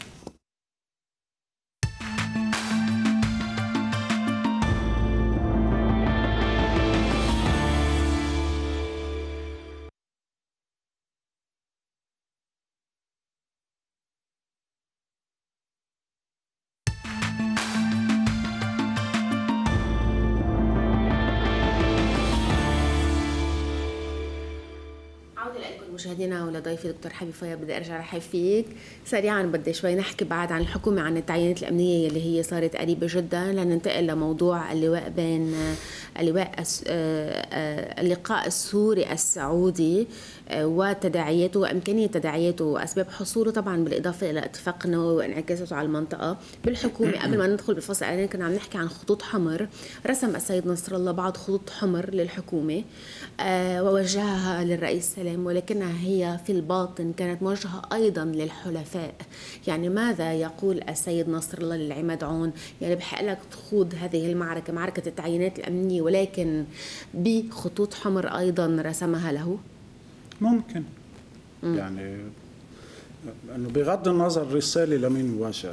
مشاهدينا ولضيفي دكتور حبيب فياض بدي ارجع ارحب فيك سريعا. بدي شوي نحكي بعد عن الحكومه عن التعيينات الامنيه اللي هي صارت قريبه جدا لننتقل لموضوع اللواء بين اللواء اللقاء السوري السعودي وتداعياته وامكانيه تداعياته واسباب حصوله طبعا بالاضافه الى اتفاق نووي وانعكاساته على المنطقه بالحكومه. قبل ما ندخل بالفصل الاولاني كنا عم نحكي عن خطوط حمر. رسم السيد نصر الله بعض خطوط حمر للحكومه ووجهها للرئيس سلام، ولكنها هي في الباطن كانت موجهه ايضا للحلفاء. يعني ماذا يقول السيد نصر الله للعماد عون؟ يعني بحق لك تخوض هذه المعركه معركه التعيينات الامنيه ولكن بخطوط حمر ايضا رسمها له؟ ممكن. م. يعني انه بغض النظر رساله لمين وجهها.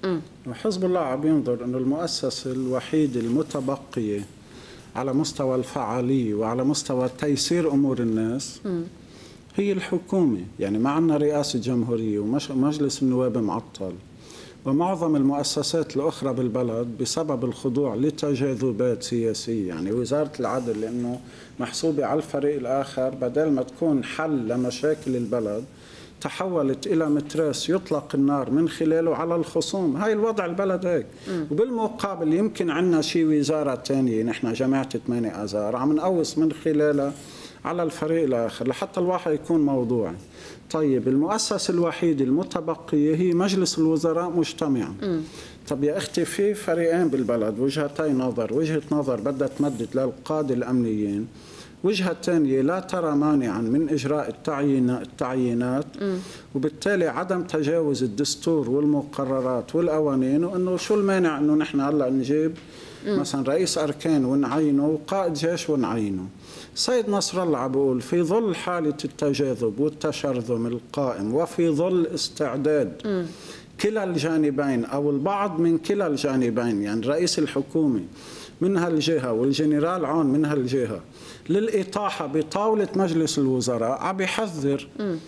حزب الله عم ينظر انه المؤسسه الوحيده المتبقيه على مستوى الفعاليه وعلى مستوى تيسير امور الناس م. هي الحكومه، يعني ما عندنا رئاسه جمهوريه ومجلس النواب معطل، ومعظم المؤسسات الأخرى بالبلد بسبب الخضوع لتجاذبات سياسية، يعني وزارة العدل لأنه محسوبة على الفريق الآخر بدل ما تكون حل لمشاكل البلد تحولت إلى متراس يطلق النار من خلاله على الخصوم. هاي الوضع البلد هيك. م. وبالمقابل يمكن عندنا شي وزارة تانية، نحن جماعة ثمانية آذار عم نقوص من خلالها على الفريق الآخر لحتى الواحد يكون موضوعي. طيب المؤسسة الوحيدة المتبقية هي مجلس الوزراء مجتمعا. طب يا أختي في فريقين بالبلد، وجهتي نظر، وجهة نظر بدها تمدد للقادة الأمنيين، وجهة ثانية لا ترى مانعا من إجراء التعيينات، وبالتالي عدم تجاوز الدستور والمقررات والقوانين، وأنه شو المانع أنه نحن هلأ نجيب مثلا رئيس أركان ونعينه وقائد جيش ونعينه. سيد نصر الله عم بيقول في ظل حالة التجاذب والتشرذم القائم وفي ظل استعداد م. كلا الجانبين أو البعض من كلا الجانبين، يعني رئيس الحكومة من هالجهة والجنرال عون من هالجهة، للإطاحة بطاولة مجلس الوزراء، عم بيحذر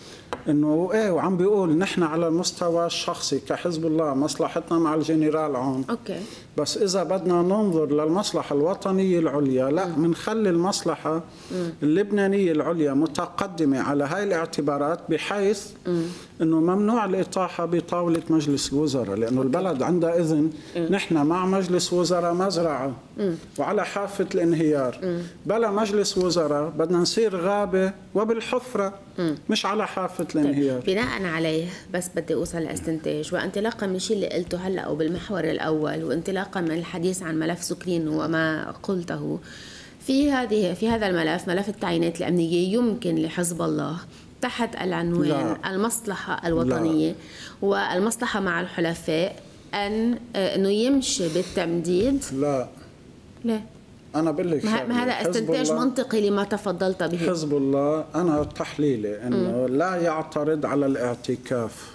انه ايه، وعم بيقول نحن على المستوى الشخصي كحزب الله مصلحتنا مع الجنرال عون، اوكي، بس اذا بدنا ننظر للمصلحه الوطنيه العليا لا، بنخلي المصلحه مم. اللبنانيه العليا متقدمه على هاي الاعتبارات، بحيث مم. انه ممنوع الاطاحه بطاوله مجلس الوزراء، لانه أوكي. البلد عندها اذن، مم. نحن مع مجلس وزراء مزرعه مم. وعلى حافه الانهيار، مم. بلا مجلس وزراء بدنا نصير غابه وبالحفره، مم. مش على حافه الانهيار. طيب. بناء عليه بس بدي اوصل لاستنتاج، وانطلاقا من الشيء اللي قلته هلا او بالمحور الاول، وانطلاقا من الحديث عن ملف سكرين وما قلته في هذه في هذا الملف، ملف التعيينات الامنيه، يمكن لحزب الله تحت العنوان لا. المصلحه الوطنيه لا. والمصلحه مع الحلفاء ان انه يمشي بالتمديد؟ لا لا أنا بقول لك ما هذا استنتاج منطقي لما تفضلت به. حزب الله أنا تحليلي أنه م. لا يعترض على الاعتكاف،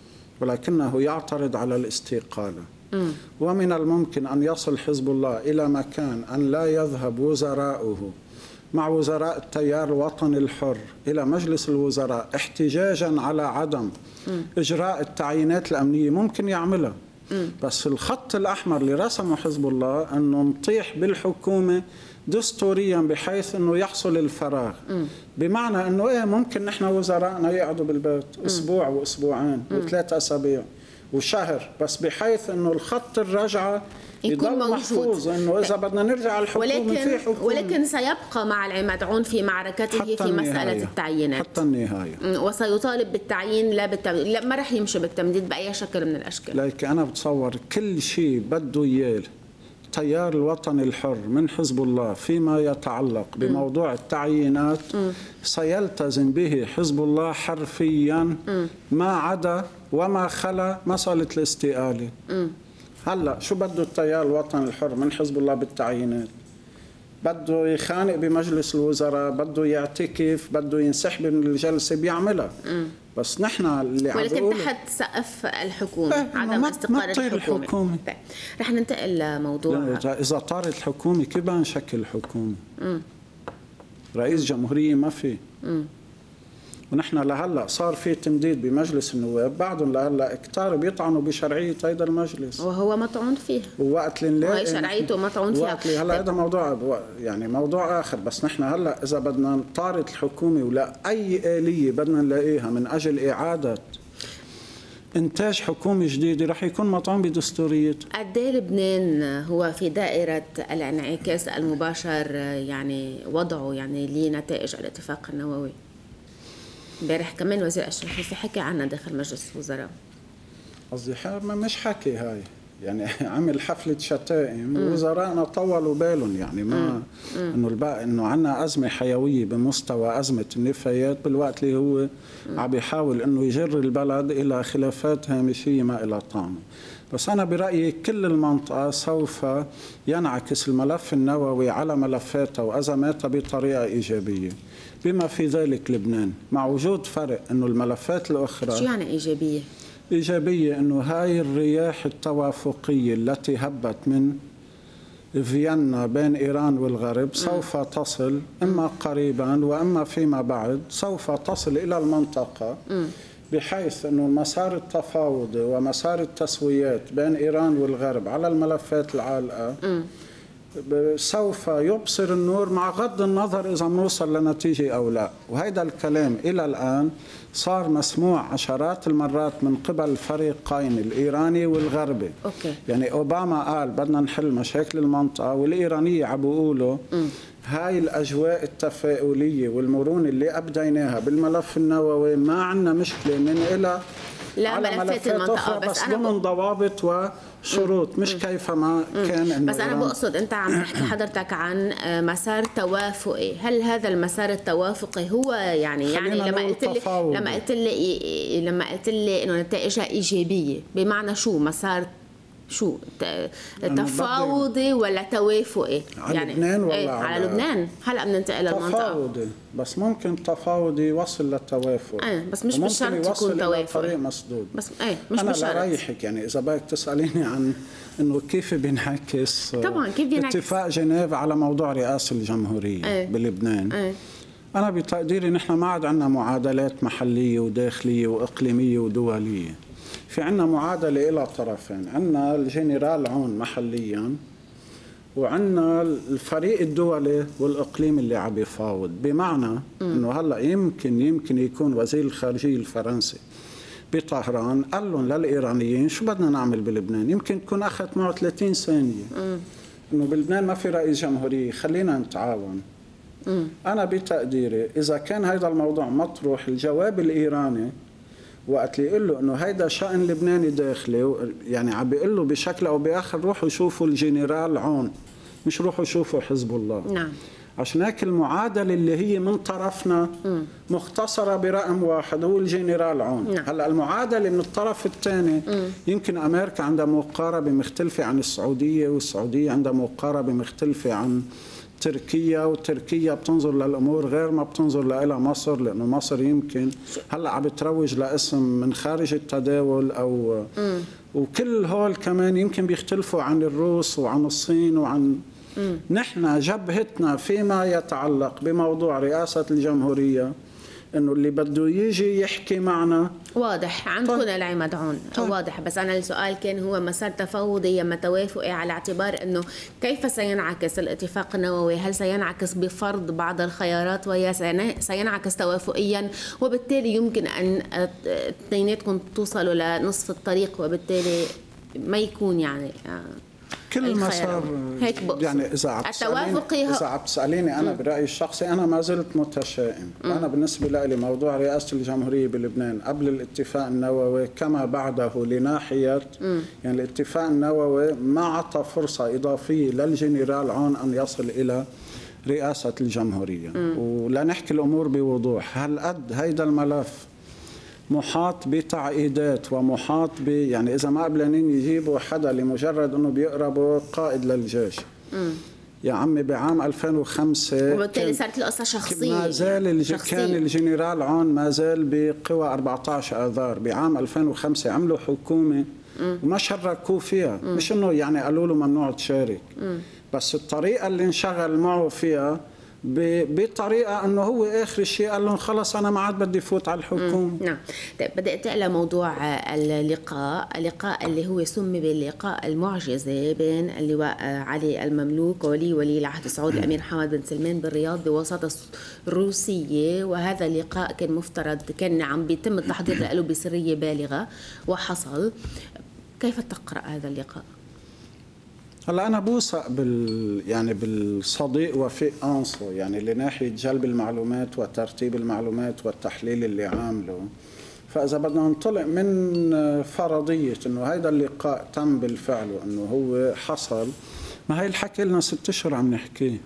ولكنه يعترض على الاستقالة. م. ومن الممكن أن يصل حزب الله إلى مكان أن لا يذهب وزراؤه مع وزراء التيار الوطني الحر إلى مجلس الوزراء احتجاجا على عدم م. إجراء التعيينات الأمنية، ممكن يعملها. م. بس الخط الأحمر اللي رسمه حزب الله أنه نطيح بالحكومة دستوريا بحيث أنه يحصل الفراغ، م. بمعنى أنه إيه ممكن نحن وزرائنا يقعدوا بالبيت أسبوع وأسبوعين وثلاث أسابيع وشهر، بس بحيث أنه الخط الرجعة يكون محفوظ، انه اذا بدنا نرجع الحكومه ولكن في حكومه، ولكن سيبقى مع العماد عون في معركته في مساله التعيينات حتى النهايه، وسيطالب بالتعيين لا بالتمديد، لا ما رح يمشي بالتمديد باي شكل من الاشكال. لكن انا بتصور كل شيء بده اياه التيار الوطني الحر من حزب الله فيما يتعلق بموضوع التعيينات م. سيلتزم به حزب الله حرفيا، م. ما عدا وما خلا مساله الاستقاله. م. هلا شو بده التيار الوطني الحر من حزب الله بالتعيينات؟ بده يخانق بمجلس الوزراء، بده يعتكف، بده ينسحب من الجلسه، بيعملها. م. بس نحن اللي عم ولكن تحت سقف الحكومه، عدم استقرار الحكومه. الحكومة. طيب رح ننتقل لموضوع اذا طارت الحكومه كيف بدنا نشكل حكومه؟ م. رئيس جمهوريه ما في. م. ونحن لهلا صار في تمديد بمجلس النواب، بعدهم لهلا كتار بيطعنوا بشرعيه هيدا المجلس، وهو مطعون فيه، ووقت اللي نلاقي وهي شرعيته مطعون فيها. وقت هلا هذا موضوع يعني موضوع اخر، بس نحن هلا اذا بدنا نطارد الحكومه ولا اي اليه بدنا نلاقيها من اجل اعاده انتاج حكومه جديده، رح يكون مطعون بدستوريته. قد ايه لبنان هو في دائره الانعكاس المباشر يعني وضعه يعني لنتائج الاتفاق النووي؟ امبارح كمان وزير اشرف في حكي عنها داخل مجلس الوزراء. قصدي مش حكي، هاي يعني عمل حفلة شتائم ووزرائنا طولوا بالهم يعني ما انه البقى انه عندنا أزمة حيوية بمستوى أزمة النفايات بالوقت اللي هو عم بيحاول انه يجر البلد الى خلافات هامشية ما إلى طعم. بس أنا برأيي كل المنطقة سوف ينعكس الملف النووي على ملفاتها وأزماتها بطريقة إيجابية، بما في ذلك لبنان، مع وجود فرق أنه الملفات الأخرى. شو يعني إيجابية؟ إيجابية أنه هاي الرياح التوافقية التي هبت من فيينا بين إيران والغرب سوف تصل إما قريبا وإما فيما بعد سوف تصل إلى المنطقة، بحيث أنه المسار التفاوضي ومسار التسويات بين إيران والغرب على الملفات العالقة سوف يبصر النور، مع غض النظر إذا نوصل لنتيجة أو لا. وهذا الكلام إلى الآن صار مسموع عشرات المرات من قبل الفريقين الإيراني والغربي. أوكي. يعني أوباما قال بدنا نحل مشاكل المنطقة، والإيرانية عم بيقولوا هاي الأجواء التفاؤلية والمرونة اللي أبديناها بالملف النووي ما عندنا مشكلة من إلى لا على ملفات المنطقة، بس, بس أنا ضمن ضوابط وشروط مش كيفما كان. بس أنا بقصد أنت عم تحكي حضرتك عن مسار توافقي، هل هذا المسار التوافقي هو يعني يعني لما قلت لي لما قلت لي لما قلت لي إنه نتائجها إيجابية، بمعنى شو مسار شو تفاوضي ولا توافقي؟ على يعني لبنان ولا ايه على, على لبنان؟ هلا بننتقل للمنطقة. تفاوضي، بس ممكن تفاوضي يوصل للتوافق. ايه بس مش بالشرط يكون توافق. طريق مسدود. بس ايه مش أنا بالشرط. أنا لرايحك يعني إذا بدك تسأليني عن إنه كيف بينعكس طبعا كيف بينعكس اتفاق جنيف على موضوع رئاسة الجمهورية ايه بلبنان. ايه أنا بتقديري نحن ما عاد عندنا معادلات محلية وداخلية وإقليمية ودولية. في عنا معادلة إلى طرفين، عنا الجنرال عون محليا وعنا الفريق الدولي والإقليم اللي عم يفاوض، بمعنى أنه هلأ يمكن يمكن يكون وزير الخارجية الفرنسي بطهران قال لهم للإيرانيين شو بدنا نعمل بلبنان، يمكن تكون أخذت معه ثلاثين ثانية أنه بلبنان ما في رئيس جمهورية خلينا نتعاون. مم. أنا بتقديري إذا كان هذا الموضوع مطروح، الجواب الإيراني وقت اللي يقول له انه هيدا شأن لبناني داخلي، يعني عم بيقول له بشكل او باخر روحوا شوفوا الجنرال عون، مش روحوا شوفوا حزب الله. نعم. عشان هيك المعادله اللي هي من طرفنا م. مختصره برقم واحد هو الجنرال عون. نعم. هلا المعادله من الطرف الثاني يمكن امريكا عندها مقاربه مختلفه عن السعوديه، والسعوديه عندها مقاربه مختلفه عن تركيا، وتركيا بتنظر للامور غير ما بتنظر لها مصر، لانه مصر يمكن هلا عم بتروج لاسم من خارج التداول او م. وكل هول كمان يمكن بيختلفوا عن الروس وعن الصين وعن م. نحن جبهتنا فيما يتعلق بموضوع رئاسه الجمهوريه انه اللي بده يجي يحكي معنا واضح عندكم العماد عون واضح. بس انا السؤال كان هو مسار تفاوضي يما توافقي، على اعتبار انه كيف سينعكس الاتفاق النووي؟ هل سينعكس بفرض بعض الخيارات ويا سينعكس توافقيا، وبالتالي يمكن ان اثنيناتكم توصلوا لنصف الطريق، وبالتالي ما يكون يعني كل مسار هيك بقصد. يعني اذا عم تساليني اذا عم تساليني انا برايي الشخصي انا ما زلت متشائم. م. انا بالنسبه لي موضوع رئاسه الجمهوريه بلبنان قبل الاتفاق النووي كما بعده لناحيه م. يعني الاتفاق النووي ما اعطى فرصه اضافيه للجنرال عون ان يصل الى رئاسه الجمهوريه. م. ولنحكي الامور بوضوح، هل قد هيدا الملف محاط بتعقيدات ومحاط ب يعني اذا ما قبلانين يجيبوا حدا لمجرد انه بيقربوا قائد للجيش. امم يا عمي بعام ألفين وخمسة وبالتالي صارت القصه شخصيه. ما زال الج... كان الجنرال عون ما زال بقوى أربعة عشر اذار بعام ألفين وخمسة عملوا حكومه مم. وما شركوا فيها. مم. مش انه يعني قالوا له ممنوع تشارك، مم. بس الطريقه اللي انشغل معه فيها بطريقه انه هو اخر شيء قال لهم خلص انا ما عاد بدي فوت على الحكومه. نعم. طيب بدات على موضوع اللقاء، اللقاء اللي هو سمي باللقاء المعجزه بين اللواء علي المملوك وولي ولي العهد السعودي الامير حمد بن سلمان بالرياض بواسطه روسيه، وهذا اللقاء كان مفترض كان عم بيتم التحضير له بسريه بالغه وحصل. كيف تقرا هذا اللقاء؟ هلا أنا بوثق بال يعني بالصديق وفيق أنصو، يعني لناحية جلب المعلومات وترتيب المعلومات والتحليل اللي عامله، فإذا بدنا ننطلق من فرضية إنه هيدا اللقاء تم بالفعل وإنه هو حصل، ما هي الحكي لنا ست أشهر عم نحكيه،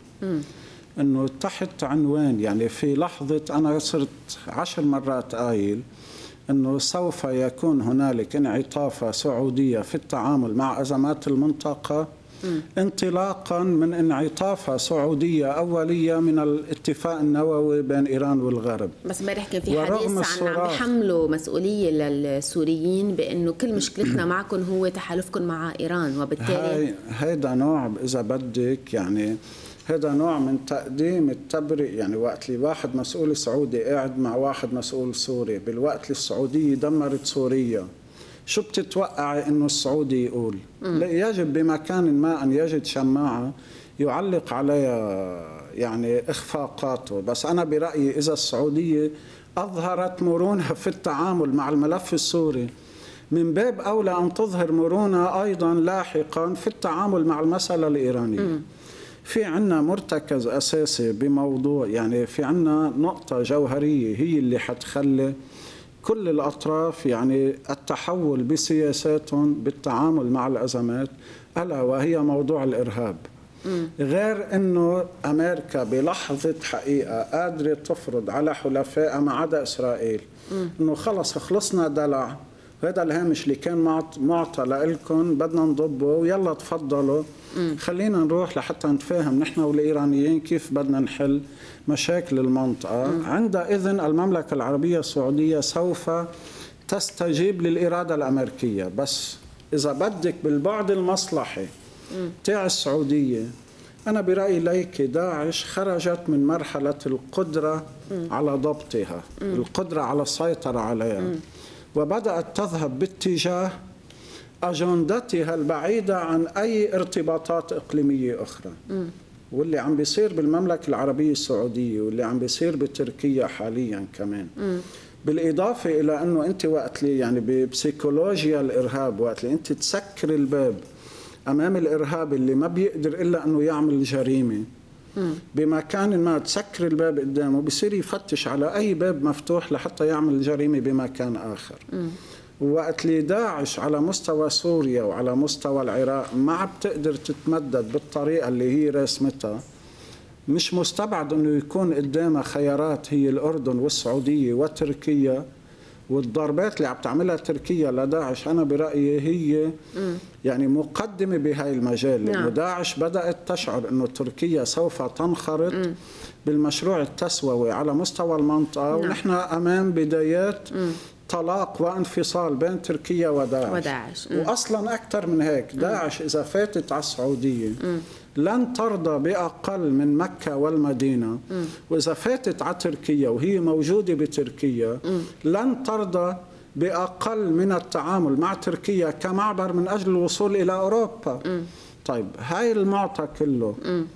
إنه تحت عنوان يعني في لحظة أنا صرت عشر مرات قايل إنه سوف يكون هنالك انعطافة سعودية في التعامل مع أزمات المنطقة م. انطلاقا من انعطافة سعودية أولية من الاتفاق النووي بين إيران والغرب. بس امبارح كان في حديث عن عم بيحملوا مسؤولية للسوريين بأنه كل مشكلتنا معكم هو تحالفكم مع إيران، وبالتالي هيدا نوع إذا بدك يعني هذا نوع من تقديم التبرئة. يعني وقت اللي واحد مسؤول سعودي قاعد مع واحد مسؤول سوري، بالوقت اللي السعودية دمرت سوريا، شو بتتوقعي انه السعودي يقول؟ لا، يجب بمكان ما ان يجد شماعة يعلق عليها يعني اخفاقاته. بس انا برأيي اذا السعودية اظهرت مرونة في التعامل مع الملف السوري، من باب اولى ان تظهر مرونة ايضا لاحقا في التعامل مع المسألة الإيرانية. م. في عنا مرتكز أساسي بموضوع، يعني في عنا نقطة جوهرية هي اللي حتخلي كل الأطراف يعني التحول بسياساتهم بالتعامل مع الأزمات، ألا وهي موضوع الإرهاب. م. غير أنه أمريكا بلحظة حقيقة قادرة تفرض على حلفائها ما عدا إسرائيل م. أنه خلص خلصنا دلع، هذا الهامش اللي كان معطى لكم بدنا نضبه ويلا تفضلوا، م. خلينا نروح لحتى نتفاهم نحن والإيرانيين كيف بدنا نحل مشاكل المنطقة. م. عندئذ المملكة العربية السعودية سوف تستجيب للإرادة الأمريكية. بس إذا بدك بالبعد المصلحي تاع السعودية، أنا برأيي ليك داعش خرجت من مرحلة القدرة م. على ضبطها، م. القدرة على السيطرة عليها، م. وبدأت تذهب باتجاه أجندتها البعيدة عن أي ارتباطات إقليمية أخرى. م. واللي عم بيصير بالمملكة العربية السعودية واللي عم بيصير بتركيا حاليا كمان، م. بالإضافة إلى أنه أنت وقت لي يعني ببسيكولوجيا الإرهاب، وقت لي أنت تسكر الباب أمام الإرهاب اللي ما بيقدر إلا أنه يعمل جريمة، بمكان ما تسكر الباب قدامه بصير يفتش على أي باب مفتوح لحتى يعمل جريمة بمكان آخر. م. وقت اللي داعش على مستوى سوريا وعلى مستوى العراق ما بتقدر تتمدد بالطريقة اللي هي رسمتها، مش مستبعد أنه يكون قدامها خيارات هي الأردن والسعودية وتركيا. والضربات اللي عم تعملها تركيا لداعش أنا برأيي هي م. يعني مقدمة بهاي المجال، لأنه نعم. داعش بدأت تشعر أنه تركيا سوف تنخرط م. بالمشروع التسوي على مستوى المنطقة. نعم. ونحن أمام بدايات م. طلاق وانفصال بين تركيا وداعش, وداعش. وأصلا أكثر من هيك، داعش إذا فاتت على السعودية م. لن ترضى بأقل من مكة والمدينة، م. وإذا فاتت على تركيا وهي موجودة بتركيا م. لن ترضى بأقل من التعامل مع تركيا كمعبر من أجل الوصول إلى أوروبا. م. طيب هاي المعطى كله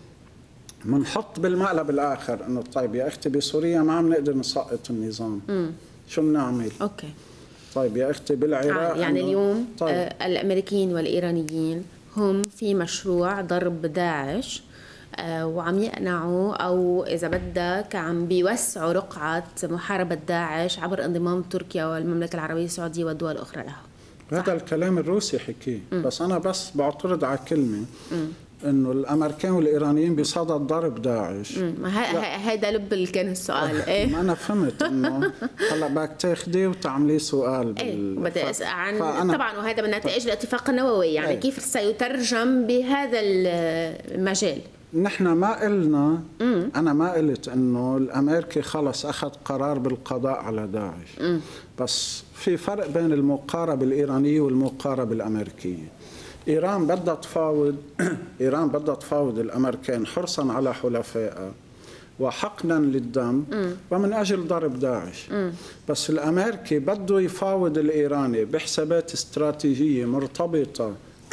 منحط بالمقلب الآخر أنه طيب يا أختي بسوريا ما عم نقدر نسقط النظام، م. شو بنعمل؟ أوكي. طيب يا أختي بالعراق يعني اليوم طيب. آه الأمريكيين والإيرانيين هم في مشروع ضرب داعش، آه وعم يقنعوا أو إذا بدك عم بيوسعوا رقعة محاربة داعش عبر انضمام تركيا والمملكة العربية السعودية والدول الأخرى لها. هذا الكلام الروسي حكيه، بس أنا بس بعترض على كلمة م. إنه الأمريكان والإيرانيين بصدد ضرب داعش. هذا لب اللي كان السؤال. إيه؟ ما أنا فهمت إنه هلا بدك تاخديه وتعمليه سؤال. إيه؟ بدي أسأل عن طبعا، وهذا من نتائج الاتفاق النووي، يعني إيه؟ كيف سيترجم بهذا المجال؟ نحن ما قلنا، مم. أنا ما قلت إنه الأمريكي خلص أخذ قرار بالقضاء على داعش، مم. بس في فرق بين المقاربة الإيرانية والمقاربة الأمريكية. إيران بدها تفاوض إيران بدها تفاوض الأمريكان حرصا على حلفائها وحقنا للدم م. ومن أجل ضرب داعش. م. بس الأمريكي بده يفاوض الإيراني بحسابات استراتيجية مرتبطة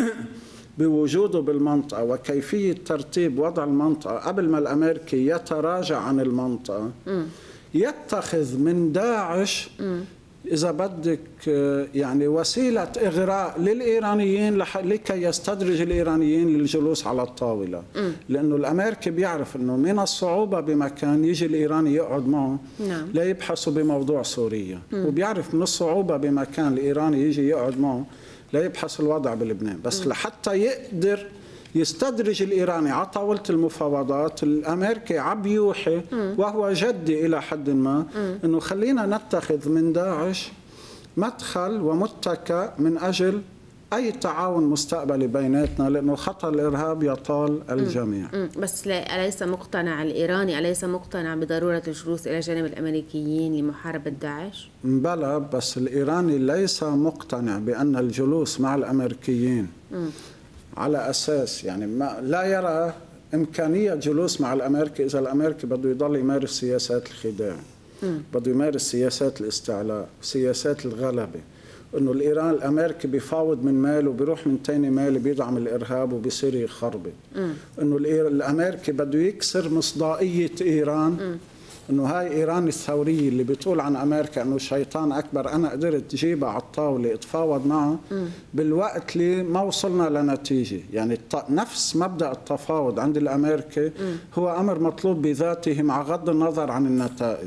بوجوده بالمنطقة وكيفية ترتيب وضع المنطقة قبل ما الأمريكي يتراجع عن المنطقة، م. يتخذ من داعش م. إذا بدك يعني وسيلة إغراء للإيرانيين لكي يستدرج الإيرانيين للجلوس على الطاولة. م. لأنه الأمريكي بيعرف أنه من الصعوبة بمكان يجي الإيراني يقعد معه. نعم. لا يبحثوا بموضوع سوريا. م. وبيعرف من الصعوبة بمكان الإيراني يجي يقعد معه لا يبحث الوضع بلبنان. بس م. لحتى يقدر يستدرج الإيراني على طاولة المفاوضات، الأمريكي عم يوحي وهو جدي إلى حد ما أنه خلينا نتخذ من داعش مدخل ومتكأ من أجل أي تعاون مستقبلي بيناتنا، لأنه خطر الإرهاب يطال الجميع. مم. بس أليس مقتنع الإيراني أليس مقتنع بضرورة الجلوس إلى جانب الأمريكيين لمحاربة داعش؟ بلى، بس الإيراني ليس مقتنع بأن الجلوس مع الأمريكيين مم. على أساس يعني ما لا يرى إمكانية جلوس مع الأمريكي إذا الأمريكي بده يضل يمارس سياسات الخداع، بده يمارس سياسات الاستعلاء، سياسات الغلبة، إنه الإيران الأمريكي بيفاوض من مال وبيروح من تاني مال بيدعم الإرهاب وبيصير يخربط، إنه الأمريكي بده يكسر مصداقية إيران، م. إنه هاي إيران الثورية اللي بتقول عن أمريكا إنه شيطان أكبر أنا قدرت تجيبها على الطاولة اتفاوض معه م. بالوقت اللي ما وصلنا لنتيجة. يعني نفس مبدأ التفاوض عند الأمريكي م. هو أمر مطلوب بذاته مع غض النظر عن النتائج،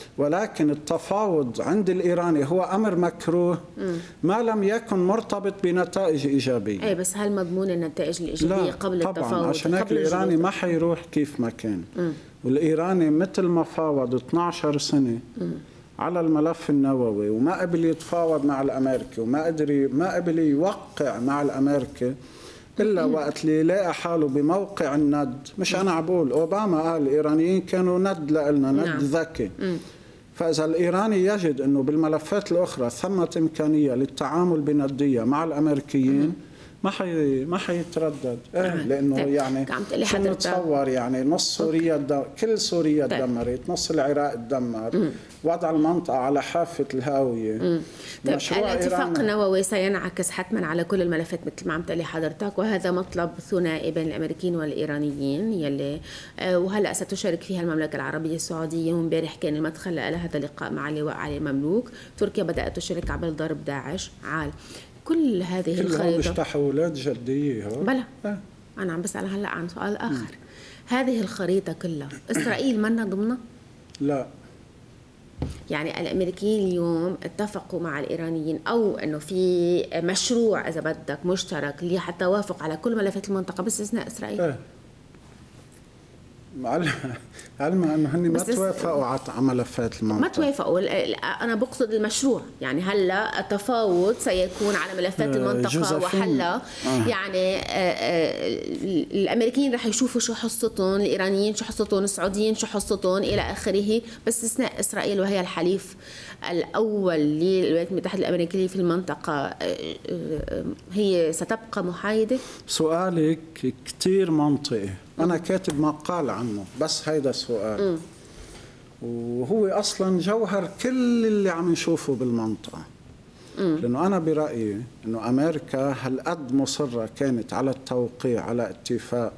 ولكن التفاوض عند الإيراني هو أمر مكروه م. ما لم يكن مرتبط بنتائج إيجابية. أي بس هل مضمون النتائج الإيجابية قبل طبعاً التفاوض؟ عشان هيك الإيراني ما حيروح كيف ما كان. م. والإيراني مثل ما فاوض اثنتي عشرة سنة م. على الملف النووي وما قبل يتفاوض مع الأمريكي وما قدر ما قبل يوقع مع الأمريكي إلا م. وقت اللي يلاقي حاله بموقع الند. مش م. أنا عبول أوباما قال الإيرانيين كانوا ند لنا، ند نعم. ذكي. م. فإذا الإيراني يجد أنه بالملفات الأخرى ثمة إمكانية للتعامل بندية مع الأمريكيين م. ما حي ما حيتردد. إيه لانه طيب. يعني شو نتصور يعني نص سوريا دم... كل سوريا طيب. تدمرت، نص العراق تدمر، مم. وضع المنطقه على حافه الهاويه. طيب الاتفاق النووي سينعكس حتما على كل الملفات مثل ما عم تقولي حضرتك، وهذا مطلب ثنائي بين الامريكيين والايرانيين يلي آه وهلا ستشارك فيها المملكه العربيه السعوديه، وامبارح كان المدخل لهذا اللقاء مع اللواء علي مملوك. تركيا بدات تشارك عمل ضرب داعش. عال كل هذه الخريطة مش تحولات جدية هو؟ بلا أه. أنا عم بسأل هلأ عن سؤال آخر. م. هذه الخريطة كلها إسرائيل منا ضمنها؟ لا. يعني الأمريكيين اليوم اتفقوا مع الإيرانيين أو أنه في مشروع إذا بدك مشترك لحتى وافق على كل ملفات المنطقة باستثناء إسرائيل؟ أه. علما انه هن ما توافقوا على ملفات المنطقه، ما توافقوا. انا بقصد المشروع، يعني هلا التفاوض سيكون على ملفات المنطقه وحلا آه. يعني آآ آآ الامريكيين رح يشوفوا شو حصتهم، الايرانيين شو حصتهم، السعوديين شو حصتهم الى اخره، باستثناء اسرائيل وهي الحليف الاول للولايات المتحده الامريكيه في المنطقه. هي ستبقى محايده؟ سؤالك كثير منطقي، أنا كاتب مقال عنه، بس هيدا السؤال م. وهو أصلا جوهر كل اللي عم نشوفه بالمنطقة. م. لأنه أنا برأيي أنه أمريكا هالقد مصرة كانت على التوقيع على اتفاق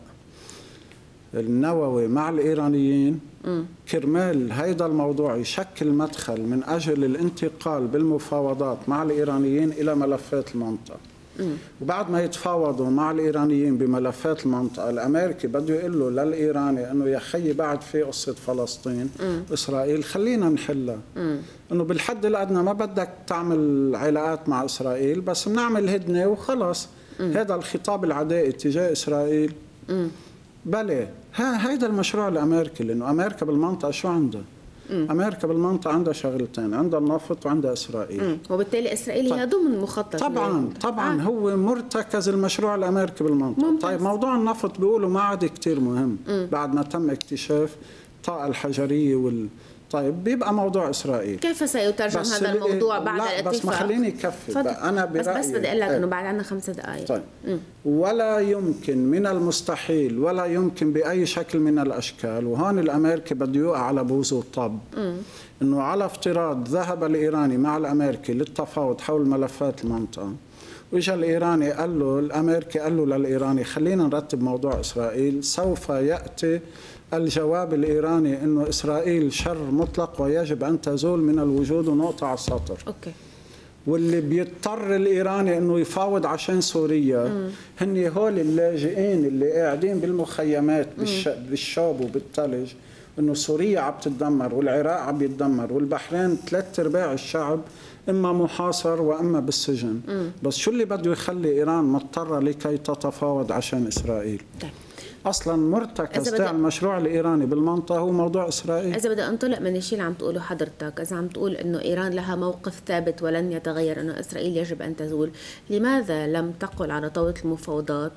النووي مع الإيرانيين م. كرمال هيدا الموضوع يشكل مدخل من أجل الانتقال بالمفاوضات مع الإيرانيين إلى ملفات المنطقة. مم. وبعد ما يتفاوضوا مع الإيرانيين بملفات المنطقة، الأمريكي بده يقول له للإيراني أنه يا خيي بعد في قصة فلسطين مم. إسرائيل خلينا نحلها، أنه بالحد الأدنى ما بدك تعمل علاقات مع إسرائيل بس بنعمل هدنة وخلص. مم. هذا الخطاب العدائي تجاه إسرائيل مم. بلى ها هيدا المشروع الأمريكي، لأنه أمريكا بالمنطقة شو عندها؟ مم. أمريكا بالمنطقة عندها شغلتين، عندها النفط وعندها إسرائيل. مم. وبالتالي إسرائيل طيب. هي ضمن مخطط طبعا طبعا آه. هو مرتكز المشروع الأمريكي بالمنطقة. ممتاز. طيب موضوع النفط بيقولوا ما عاد كتير مهم. مم. بعد ما تم اكتشاف الطاقة الحجرية وال طيب بيبقى موضوع إسرائيل. كيف سيترجم هذا الموضوع بعد لا الاتفاق؟ بس ما خليني كفي أنا برأيي. بس بس بدي أقول لك إنه بعد عنا خمس دقائق. طيب م. ولا يمكن من المستحيل ولا يمكن بأي شكل من الأشكال، وهون الأمريكي بده يوقع على بوزه الطب، إنه على افتراض ذهب الإيراني مع الأمريكي للتفاوض حول ملفات المنطقة، وإجا الإيراني قال له الأمريكي قال له للإيراني خلينا نرتب موضوع إسرائيل، سوف يأتي الجواب الإيراني أنه إسرائيل شر مطلق ويجب أن تزول من الوجود ونقطة على السطر. أوكي. واللي بيضطر الإيراني أنه يفاوض عشان سوريا مم. هن هول اللاجئين اللي قاعدين بالمخيمات بالش... بالشوب وبالثلج، أنه سوريا عم تتدمر والعراق عم يتدمر والبحرين ثلاث أرباع الشعب إما محاصر وإما بالسجن. مم. بس شو اللي بده يخلي إيران مضطرة لكي تتفاوض عشان إسرائيل؟ طيب. أصلاً مرتكز تاع المشروع الإيراني بالمنطقة هو موضوع إسرائيل. إذا بدي أنطلق من الشيء اللي عم تقوله حضرتك، إذا عم تقول إنه إيران لها موقف ثابت ولن يتغير، إنه إسرائيل يجب أن تزول، لماذا لم تقل على طاولة المفاوضات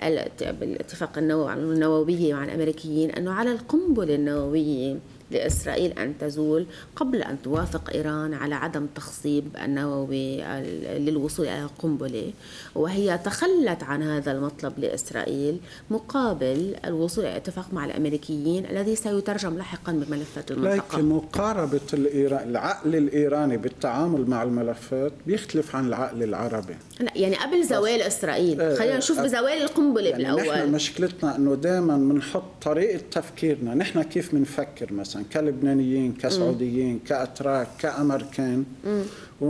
بالاتفاق النووي مع الأمريكيين أنه على القنبلة النووية لإسرائيل أن تزول قبل أن توافق إيران على عدم تخصيب النووي للوصول إلى القنبلة، وهي تخلت عن هذا المطلب لإسرائيل مقابل الوصول إلى اتفاق مع الأمريكيين الذي سيترجم لاحقا بملفات المنطقة؟ لكن مقاربة العقل الإيراني بالتعامل مع الملفات بيختلف عن العقل العربي. لا يعني قبل زوال إسرائيل، خلينا نشوف بزوال القنبلة يعني بالأول. نحن مشكلتنا أنه دائما بنحط طريقة تفكيرنا، نحن كيف بنفكر مثلا كلبنانيين كسعوديين م. كأتراك كأمريكان، م.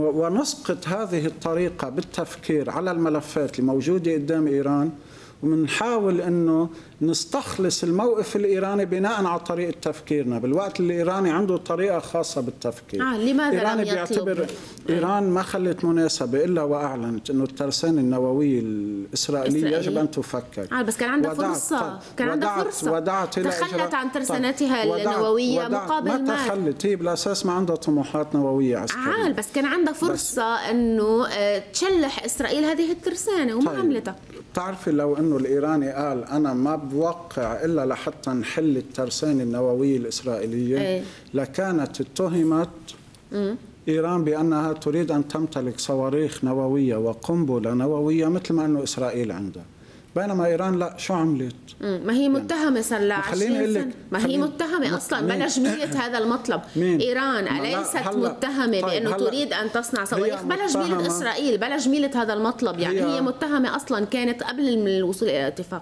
ونسقط هذه الطريقة بالتفكير على الملفات اللي موجودة قدام إيران، ومنحاول أنه نستخلص الموقف الإيراني بناء على طريقة تفكيرنا، بالوقت اللي الإيراني عنده طريقة خاصة بالتفكير. آه لماذا إيراني لم بيعتبر إيران ما خلت مناسبة إلا وأعلنت أنه الترسانة النووية الإسرائيلية إسرائيل. يجب أن تفكر. آه بس كان عندها فرصة، كان عندها فرصة ودعت تخلت عن ترسانتها النووية مقابل ما تخلت، هي بالأساس ما عندها طموحات نووية عسكرية. آه بس كان عندها فرصة أنه تشلح إسرائيل هذه الترسانة وما طيب. عملتها. تعرفي لو أنه الإيراني قال أنا ما بوقع إلا لحتى نحل الترسانة النووية الإسرائيلية أي. لكانت اتهمت م. إيران بأنها تريد أن تمتلك صواريخ نووية وقنبلة نووية مثل ما أنه إسرائيل عندها، بينما إيران لا. شو عملت؟ ما هي متهمة صار لها عشرين سنة، ما هي متهمة أصلا بلا جميلة هذا المطلب. مين؟ إيران أليست متهمة طيب بأنه تريد أن تصنع صواريخ بلا جميلة إسرائيل، بلا جميلة هذا المطلب، يعني هي, هي متهمة أصلا كانت قبل الوصول إلى الاتفاق.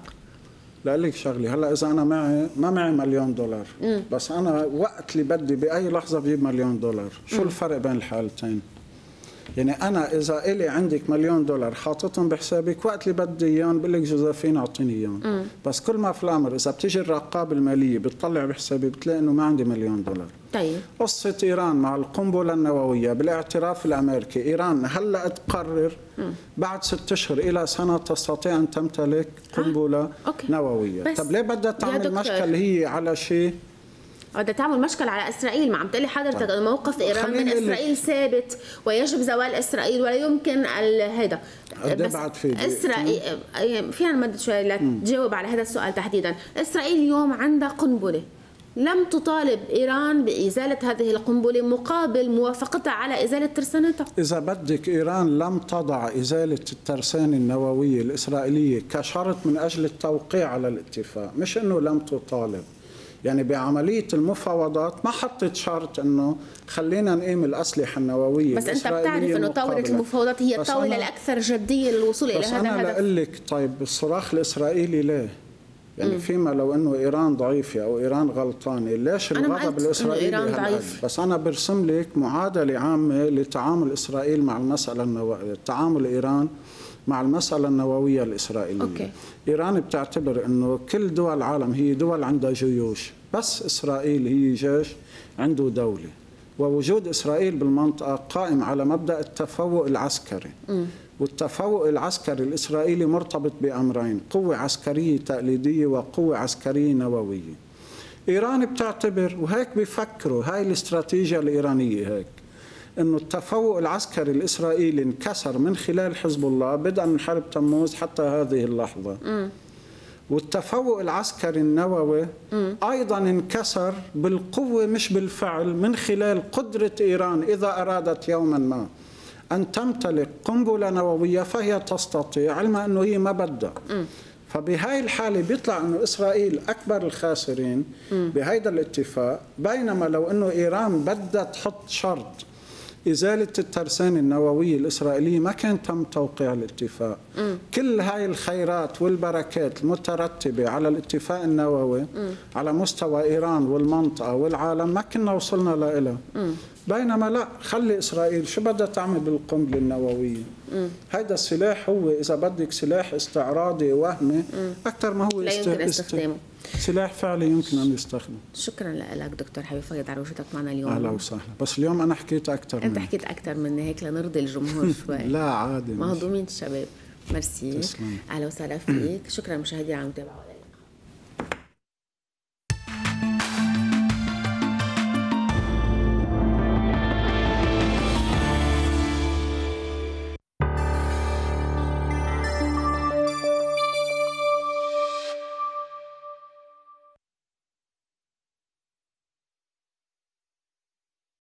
لا لك شغلي، هلا إذا أنا معي ما معي مليون دولار م. بس أنا وقت اللي بدي بأي لحظة بجيب مليون دولار، شو م. الفرق بين الحالتين؟ يعني أنا إذا إلي عندك مليون دولار حاططهم بحسابك، وقت اللي بدي إياهم بقول لك جوزيفين أعطيني إياهم، بس كل ما في الأمر إذا بتيجي الرقابة المالية بتطلع بحسابي بتلاقي إنه ما عندي مليون دولار. طيب قصة إيران مع القنبلة النووية بالاعتراف الأمريكي، إيران هلأ تقرر بعد ست أشهر إلى سنة تستطيع أن تمتلك قنبلة آه. نووية. طب ليه بدها تعمل مشكل هي على شيء؟ بدها تعمل مشكل على إسرائيل؟ ما عم تقلي حضرتك طيب. موقف إيران من إسرائيل ثابت ويجب زوال إسرائيل ولا يمكن هذا. بس بعد في إسرائيل فينا نمد شوي لتجاوب على هذا السؤال تحديدا. إسرائيل اليوم عندها قنبلة، لم تطالب إيران بإزالة هذه القنبلة مقابل موافقتها على إزالة ترسانتها. إذا بدك إيران لم تضع إزالة الترسانة النووية الإسرائيلية كشرط من أجل التوقيع على الاتفاق، مش إنه لم تطالب. يعني بعملية المفاوضات ما حطت شرط إنه خلينا نقيم الأسلحة النووية بس أنت بتعرف إنه طاولة المفاوضات هي الطاولة الأكثر جدية للوصول إلى هذا الهدف. بس أنا بقول لك طيب الصراخ الإسرائيلي ليه؟ يعني م. فيما لو إنه إيران ضعيفة أو إيران غلطانة، ليش الغضب الإسرائيلي هالقد؟ بس أنا برسم لك معادلة عامة لتعامل إسرائيل مع المسألة النووية، تعامل إيران مع المسألة النووية الإسرائيلية. أوكي. إيران بتعتبر أنه كل دول العالم هي دول عندها جيوش، بس إسرائيل هي جيش عنده دولة، ووجود إسرائيل بالمنطقة قائم على مبدأ التفوق العسكري. م. والتفوق العسكري الإسرائيلي مرتبط بأمرين: قوة عسكرية تقليدية وقوة عسكرية نووية. إيران بتعتبر وهيك بيفكروا، هاي الاستراتيجية الإيرانية هيك، إنه التفوق العسكري الإسرائيلي انكسر من خلال حزب الله بدءا من حرب تموز حتى هذه اللحظة. م. والتفوق العسكري النووي م. أيضا انكسر بالقوة مش بالفعل من خلال قدرة إيران إذا أرادت يوما ما أن تمتلك قنبلة نووية فهي تستطيع، علما أنه هي ما بدها. فبهاي الحالة بيطلع أنه إسرائيل أكبر الخاسرين بهيدا الاتفاق، بينما لو أنه إيران بدها تحط شرط إزالة الترسانة النووية الإسرائيلية ما كان تم توقيع الاتفاق. م. كل هاي الخيرات والبركات المترتبة على الاتفاق النووي م. على مستوى إيران والمنطقة والعالم ما كنا وصلنا لها. بينما لا، خلي إسرائيل شو بدها تعمل بالقنبلة النووية. م. هيدا السلاح هو إذا بدك سلاح استعراضي وهمي أكثر ما هو لا يمكن استخدامه. سلاح فعلي يمكن أن يستخدم. شكرا لك دكتور حبيب فايض على وجودك معنا اليوم. أهلا وسهلا. بس اليوم أنا حكيت أكثر. أنت حكيت أكثر من هيك لنرضي الجمهور شوي. لا عادي. مهضومين الشباب. ميرسي. تسلم. أهلا وسهلا فيك. شكرا مشاهدينا على المتابعة.